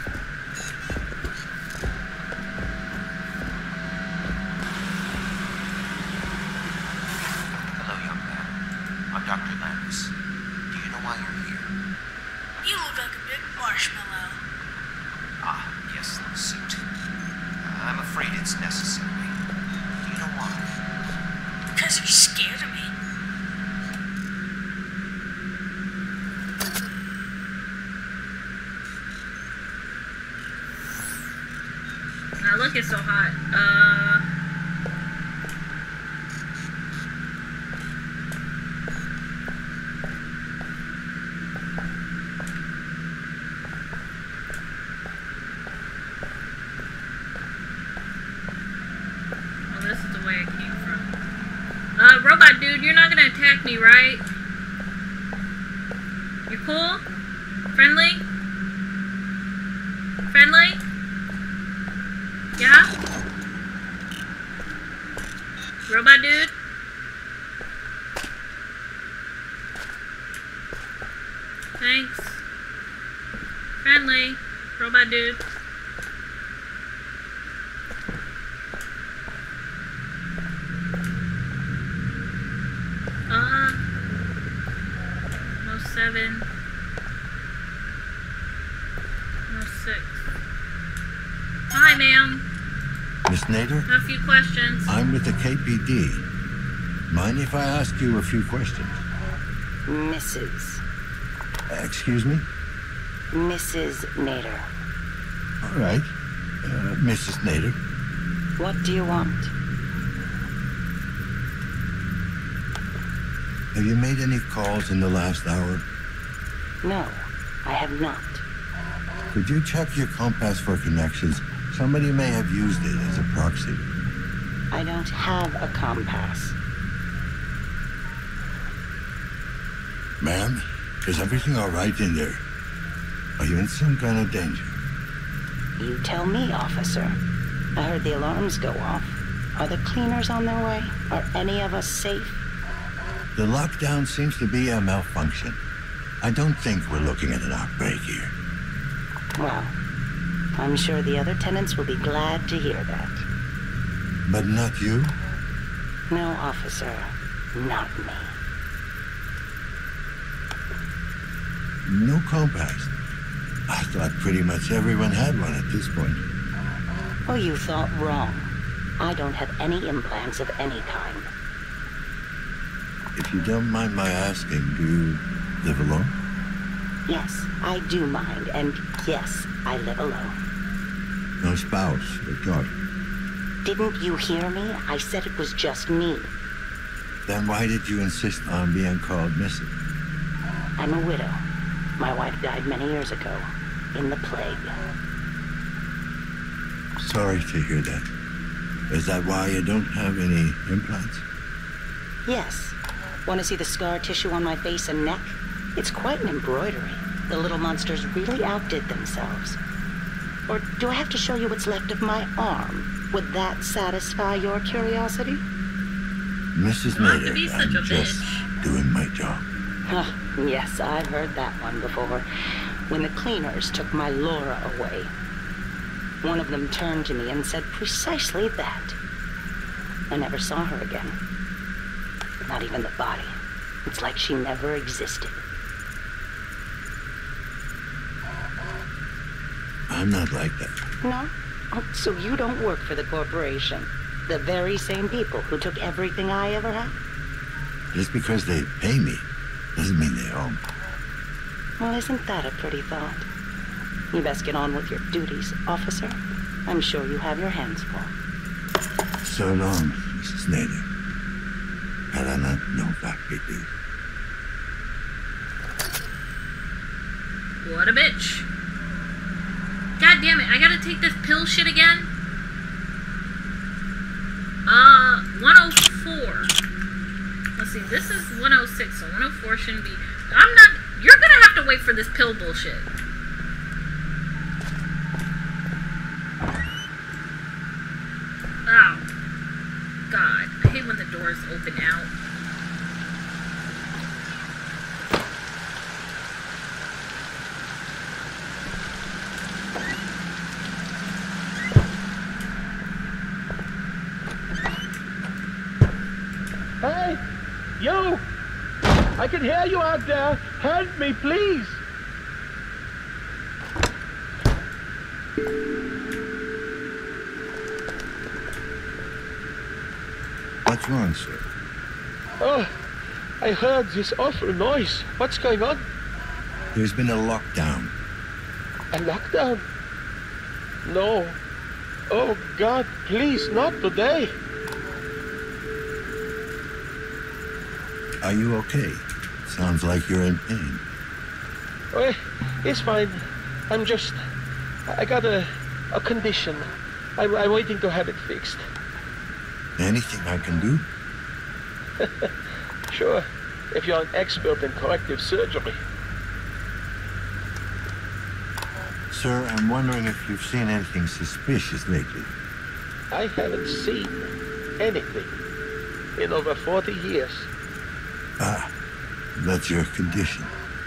Hello, young man. I'm Dr. Landis. Do you know why you're here? You look like a big marshmallow. Ah, yes, the suit. I'm afraid it's necessary. Do you know why? Because you're scared of me. Now look, it's so hot. you're not gonna attack me, right? You're cool? Friendly? Friendly? Yeah? Robot dude? Thanks. Friendly. Robot dude. No 7. No 6. Hi, ma'am. Miss Nader? A few questions. I'm with the KPD. Mind if I ask you a few questions? Mrs. Excuse me? Mrs. Nader. All right. Mrs. Nader. What do you want? Have you made any calls in the last hour? No, I have not. Could you check your compass for connections? Somebody may have used it as a proxy. I don't have a compass. Ma'am, is everything all right in there? Are you in some kind of danger? You tell me, officer. I heard the alarms go off. Are the cleaners on their way? Are any of us safe? The lockdown seems to be a malfunction. I don't think we're looking at an outbreak here. Well, I'm sure the other tenants will be glad to hear that. But not you? No, officer. Not me. No compass. I thought pretty much everyone had one at this point. Oh, you thought wrong. I don't have any implants of any kind. If you don't mind my asking, do you live alone? Yes, I do mind, and yes, I live alone. No spouse or daughter? Didn't you hear me? I said it was just me. Then why did you insist on being called Mrs.? I'm a widow. My wife died many years ago, in the plague. Sorry to hear that. Is that why you don't have any implants? Yes. Want to see the scar tissue on my face and neck? It's quite an embroidery. The little monsters really outdid themselves. Or do I have to show you what's left of my arm? Would that satisfy your curiosity? Mrs. Nader, I'm just doing my job. Yes, I've heard that one before. When the cleaners took my Laura away, one of them turned to me and said precisely that. I never saw her again. Not even the body. It's like she never existed. I'm not like that. No? Oh, so you don't work for the corporation. The very same people who took everything I ever had? Just because they pay me doesn't mean they own. Well, isn't that a pretty thought? You best get on with your duties, officer. I'm sure you have your hands full. So long, Mrs. Nader. Had I not known that we do. What a bitch. God damn it, I gotta take this pill shit again? 104. Let's see, this is 106, so 104 shouldn't be... You're gonna have to wait for this pill bullshit. Oh. God, I hate when the doors open out. Hey! You! I can hear you out there! Help me, please! What's wrong, sir? Oh, I heard this awful noise. What's going on? There's been a lockdown. A lockdown? No. Oh, God, please, not today. Are you okay? Sounds like you're in pain. Oh, it's fine. I got a condition. I'm waiting to have it fixed. Anything I can do? Sure, if you're an expert in corrective surgery. Sir, I'm wondering if you've seen anything suspicious lately. I haven't seen anything in over 40 years. Ah, that's your condition.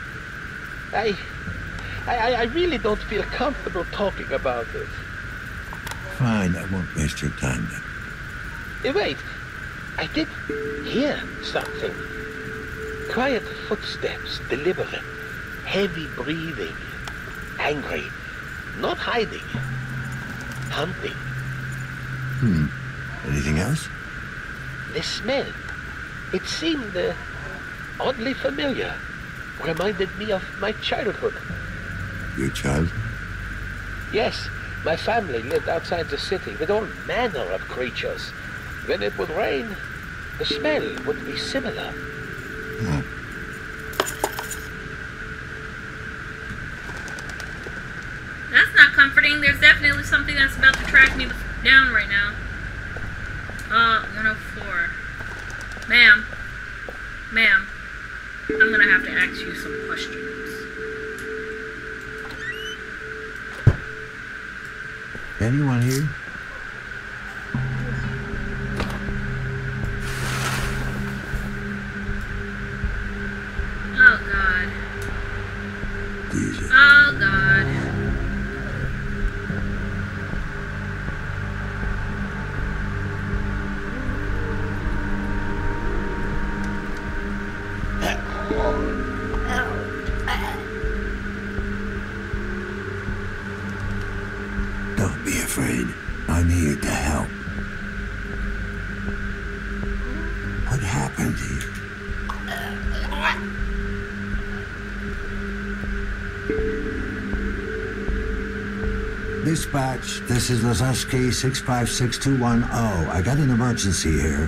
I really don't feel comfortable talking about it. Fine, I won't waste your time then. Wait, I did hear something. Quiet footsteps, deliberate, heavy breathing, angry, not hiding, hunting. Anything else? The smell, it seemed oddly familiar. Reminded me of my childhood. Your childhood? Yes, my family lived outside the city with all manner of creatures. When it would rain, the smell would be similar. That's not comforting. There's definitely something that's about to track me down right now. 104. Ma'am. Ma'am. I'm gonna have to ask you some questions. Anyone here? Oh, God. Jesus. Oh, God. Don't be afraid. I'm here to help. What happened here? Dispatch, this is Lazuski 656210. I got an emergency here.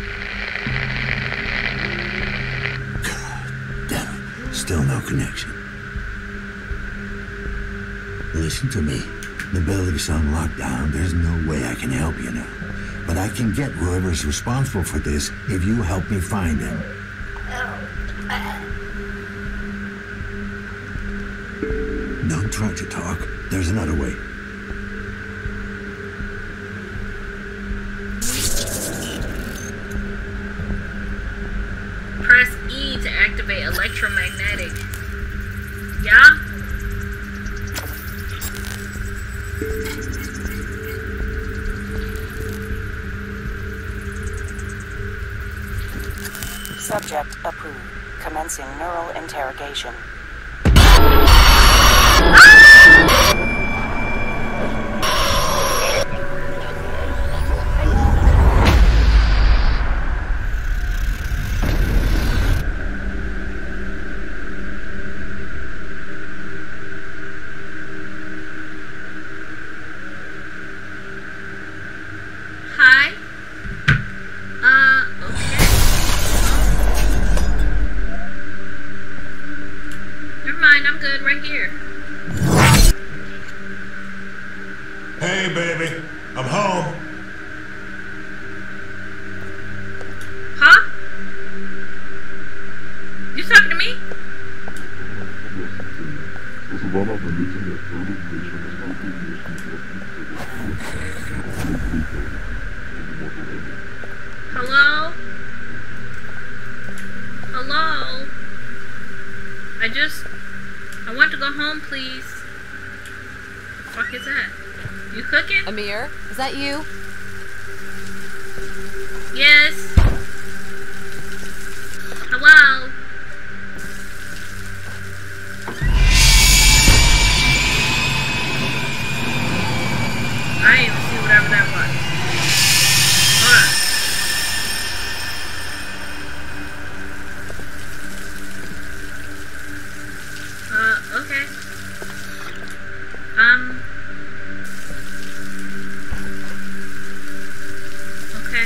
God damn it. Still no connection. Listen to me. The building's on lockdown. There's no way I can help you now. But I can get whoever's responsible for this if you help me find him. Don't try to talk. There's another way. Press E to activate electromagnetic. Yeah? Subject approved. Commencing neural interrogation. Hi? Okay. Never mind, I'm good right here. Hey, baby. I'm home. Huh? You talking to me? Hello? Hello? I want to go home, please. The fuck is that? You cooking? Amir, is that you? Yes. Hello? I didn't even see whatever that was. Hold on. Okay. Okay,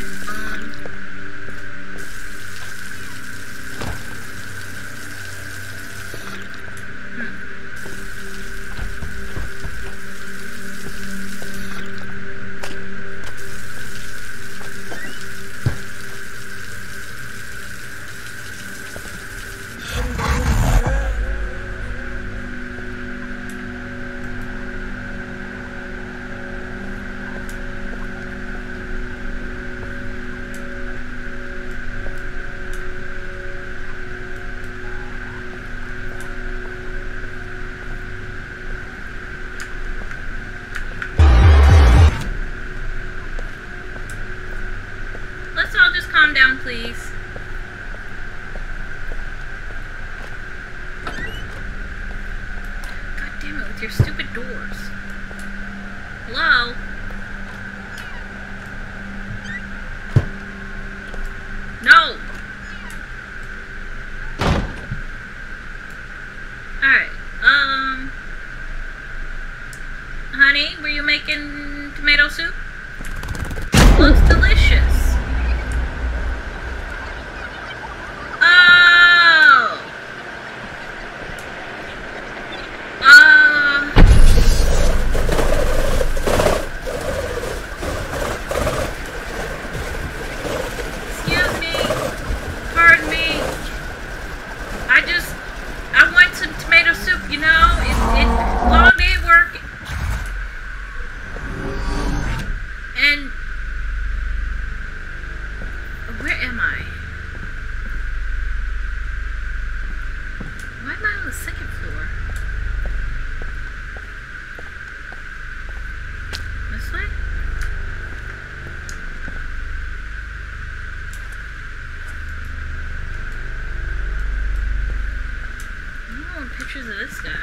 down, please. God damn it, with your stupid doors. Hello? No! Alright, honey, were you making tomato soup? Looks delicious. Oh! Excuse me. Pardon me. I want some tomato soup, you know? It's long day at work. And where am I? Why am I on the second floor? This way? I want pictures of this guy.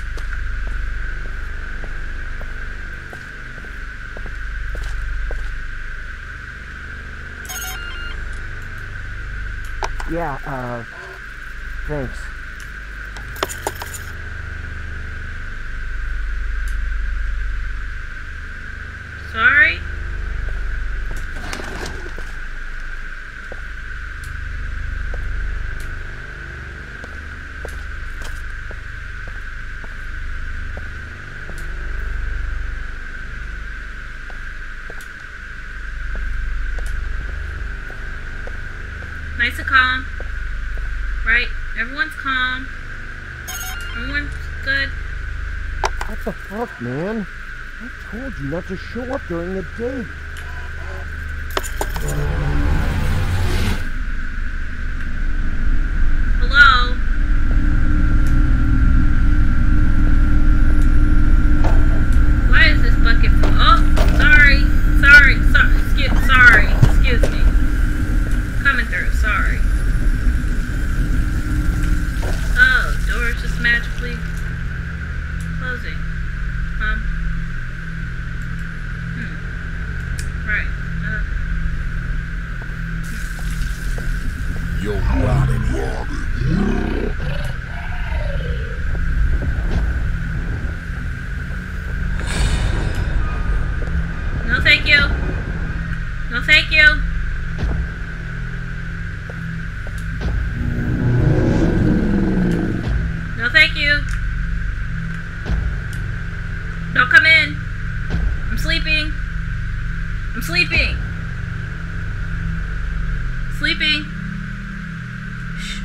Yeah, thanks. Sorry? Nice and calm. Right? Everyone's calm. Everyone's good. What the fuck, man? I told you not to show up during the date. Hello? Why is this bucket full? Oh, sorry. Excuse me. Coming through, sorry. Oh, doors just magically closing. Right. You're rotting here. No, thank you. No, thank you. No, thank you. Don't come in. I'm sleeping. I'm sleeping. Sleeping. Shh.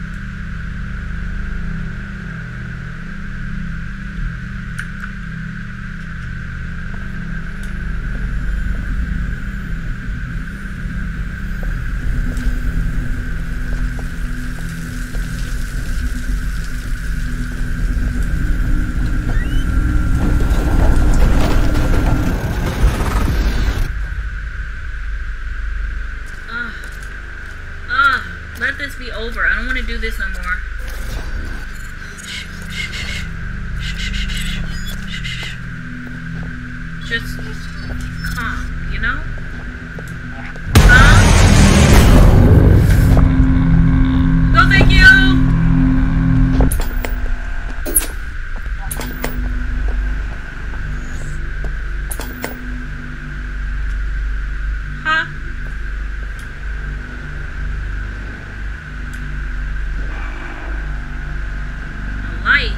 Let this be over. I don't want to do this no more. Just calm, you know? Calm. No, thank you. Huh? Light.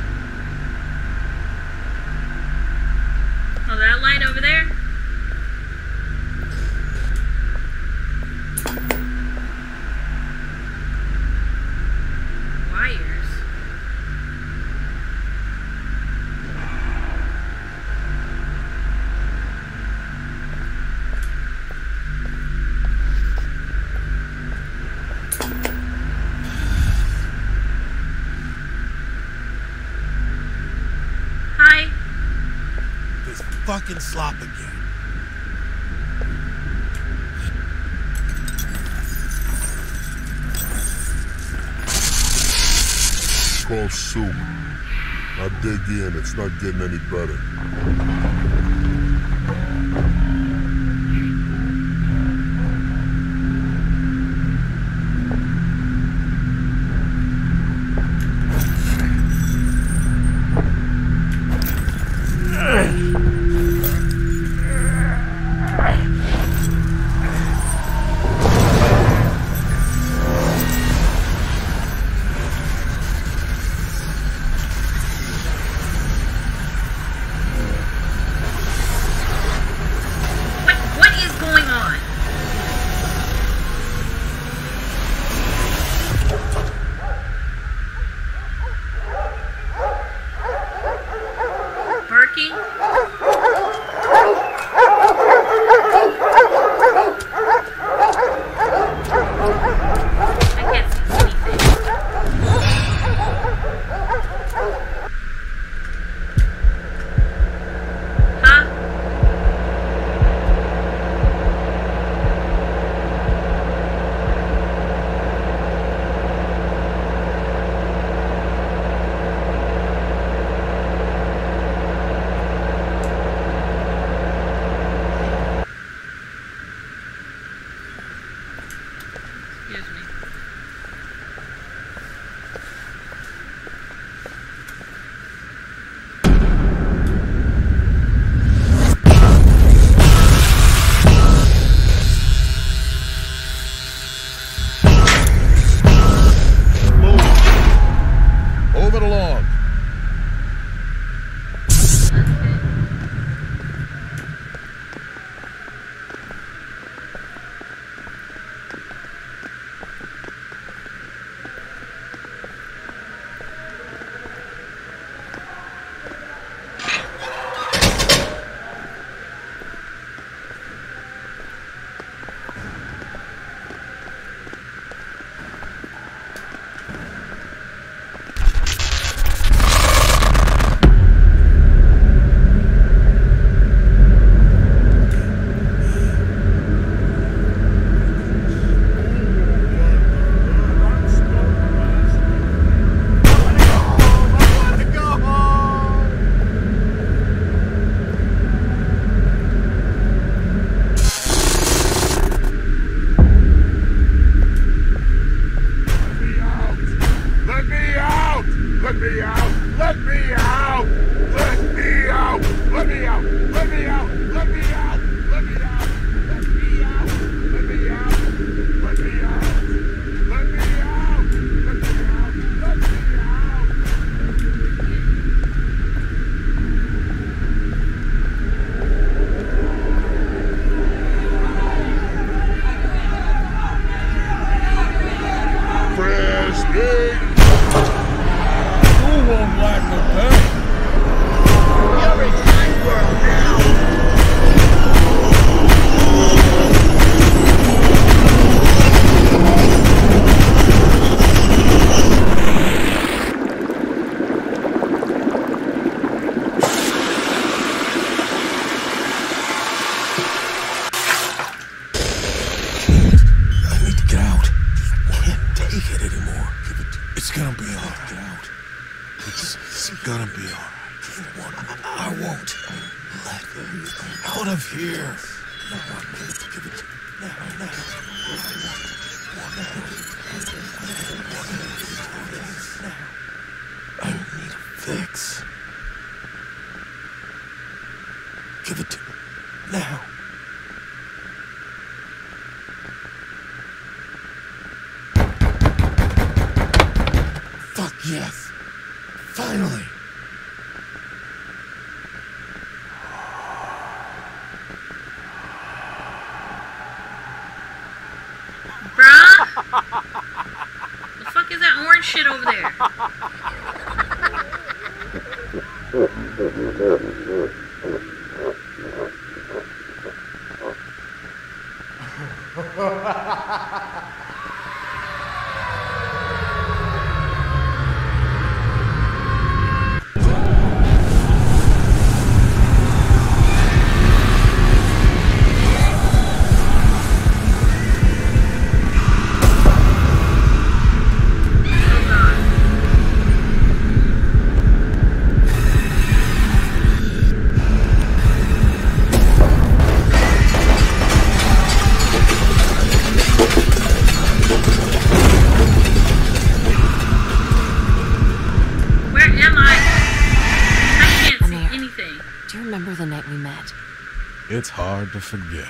Oh, that light over there? Wires. Hi. This fucking slop again. call soup. Now dig in, it's not getting any better. Yes. Finally. Bruh? The fuck is that orange shit over there? Do you remember the night we met? It's hard to forget.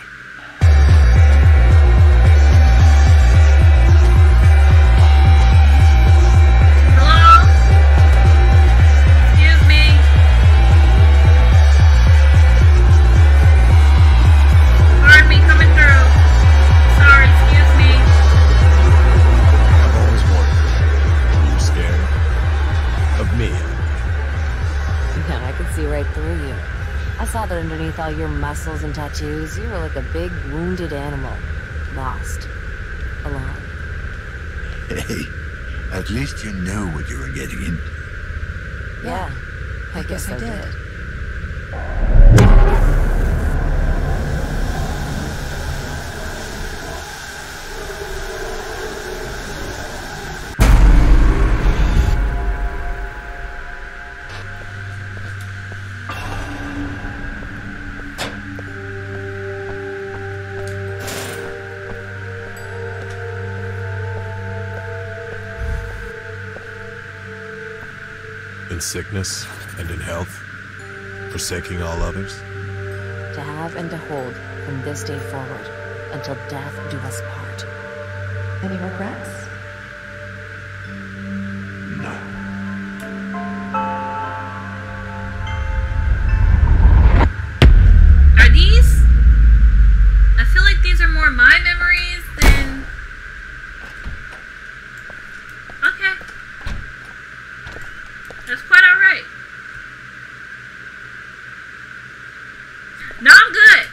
Hello? Excuse me? Pardon me, coming through. Sorry, excuse me. I've always wondered, are you scared? Of me? Yeah, I could see right through you. I saw that underneath all your muscles and tattoos, you were like a big wounded animal. Lost. Alone. Hey, at least you knew what you were getting into. Yeah, I guess I did. In sickness and in health, forsaking all others. To have and to hold from this day forward, until death do us part. Any regrets? Are these? I feel like these are more my memories than... Okay. That's quite alright. No, I'm good.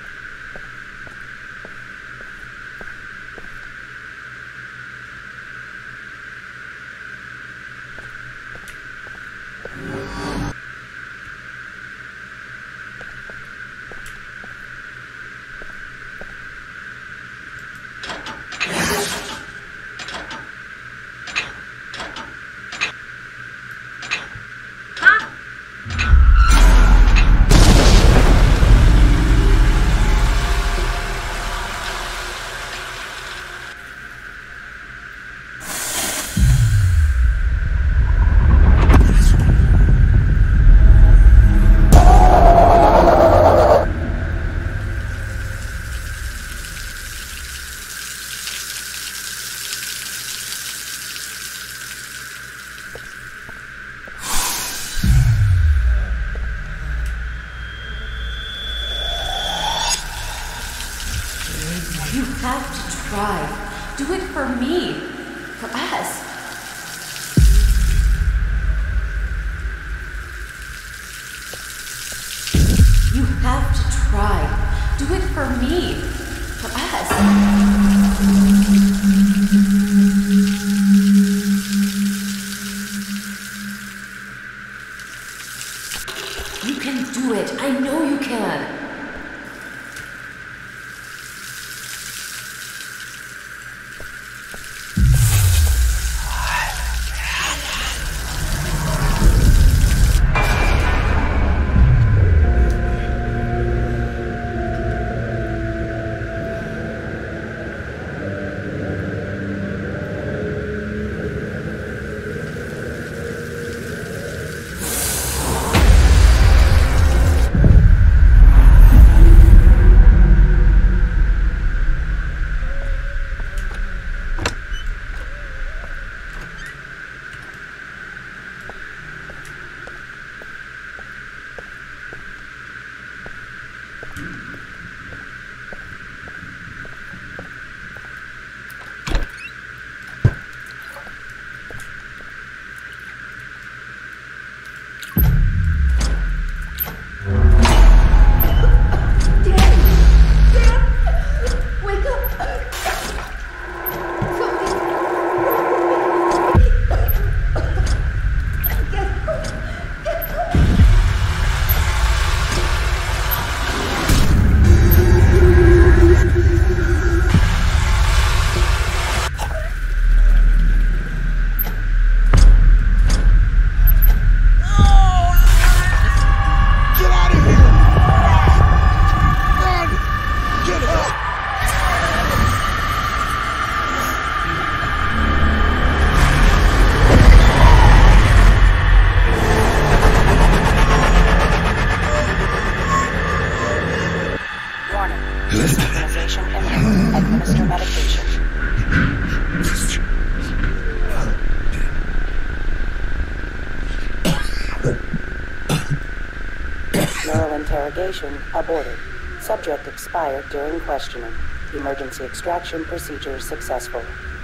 You have to try. Do it for me. For us. You have to try. Do it for me. For us. You can do it. I know you can. medication. Neural interrogation aborted. Subject expired during questioning. Emergency extraction procedure successful.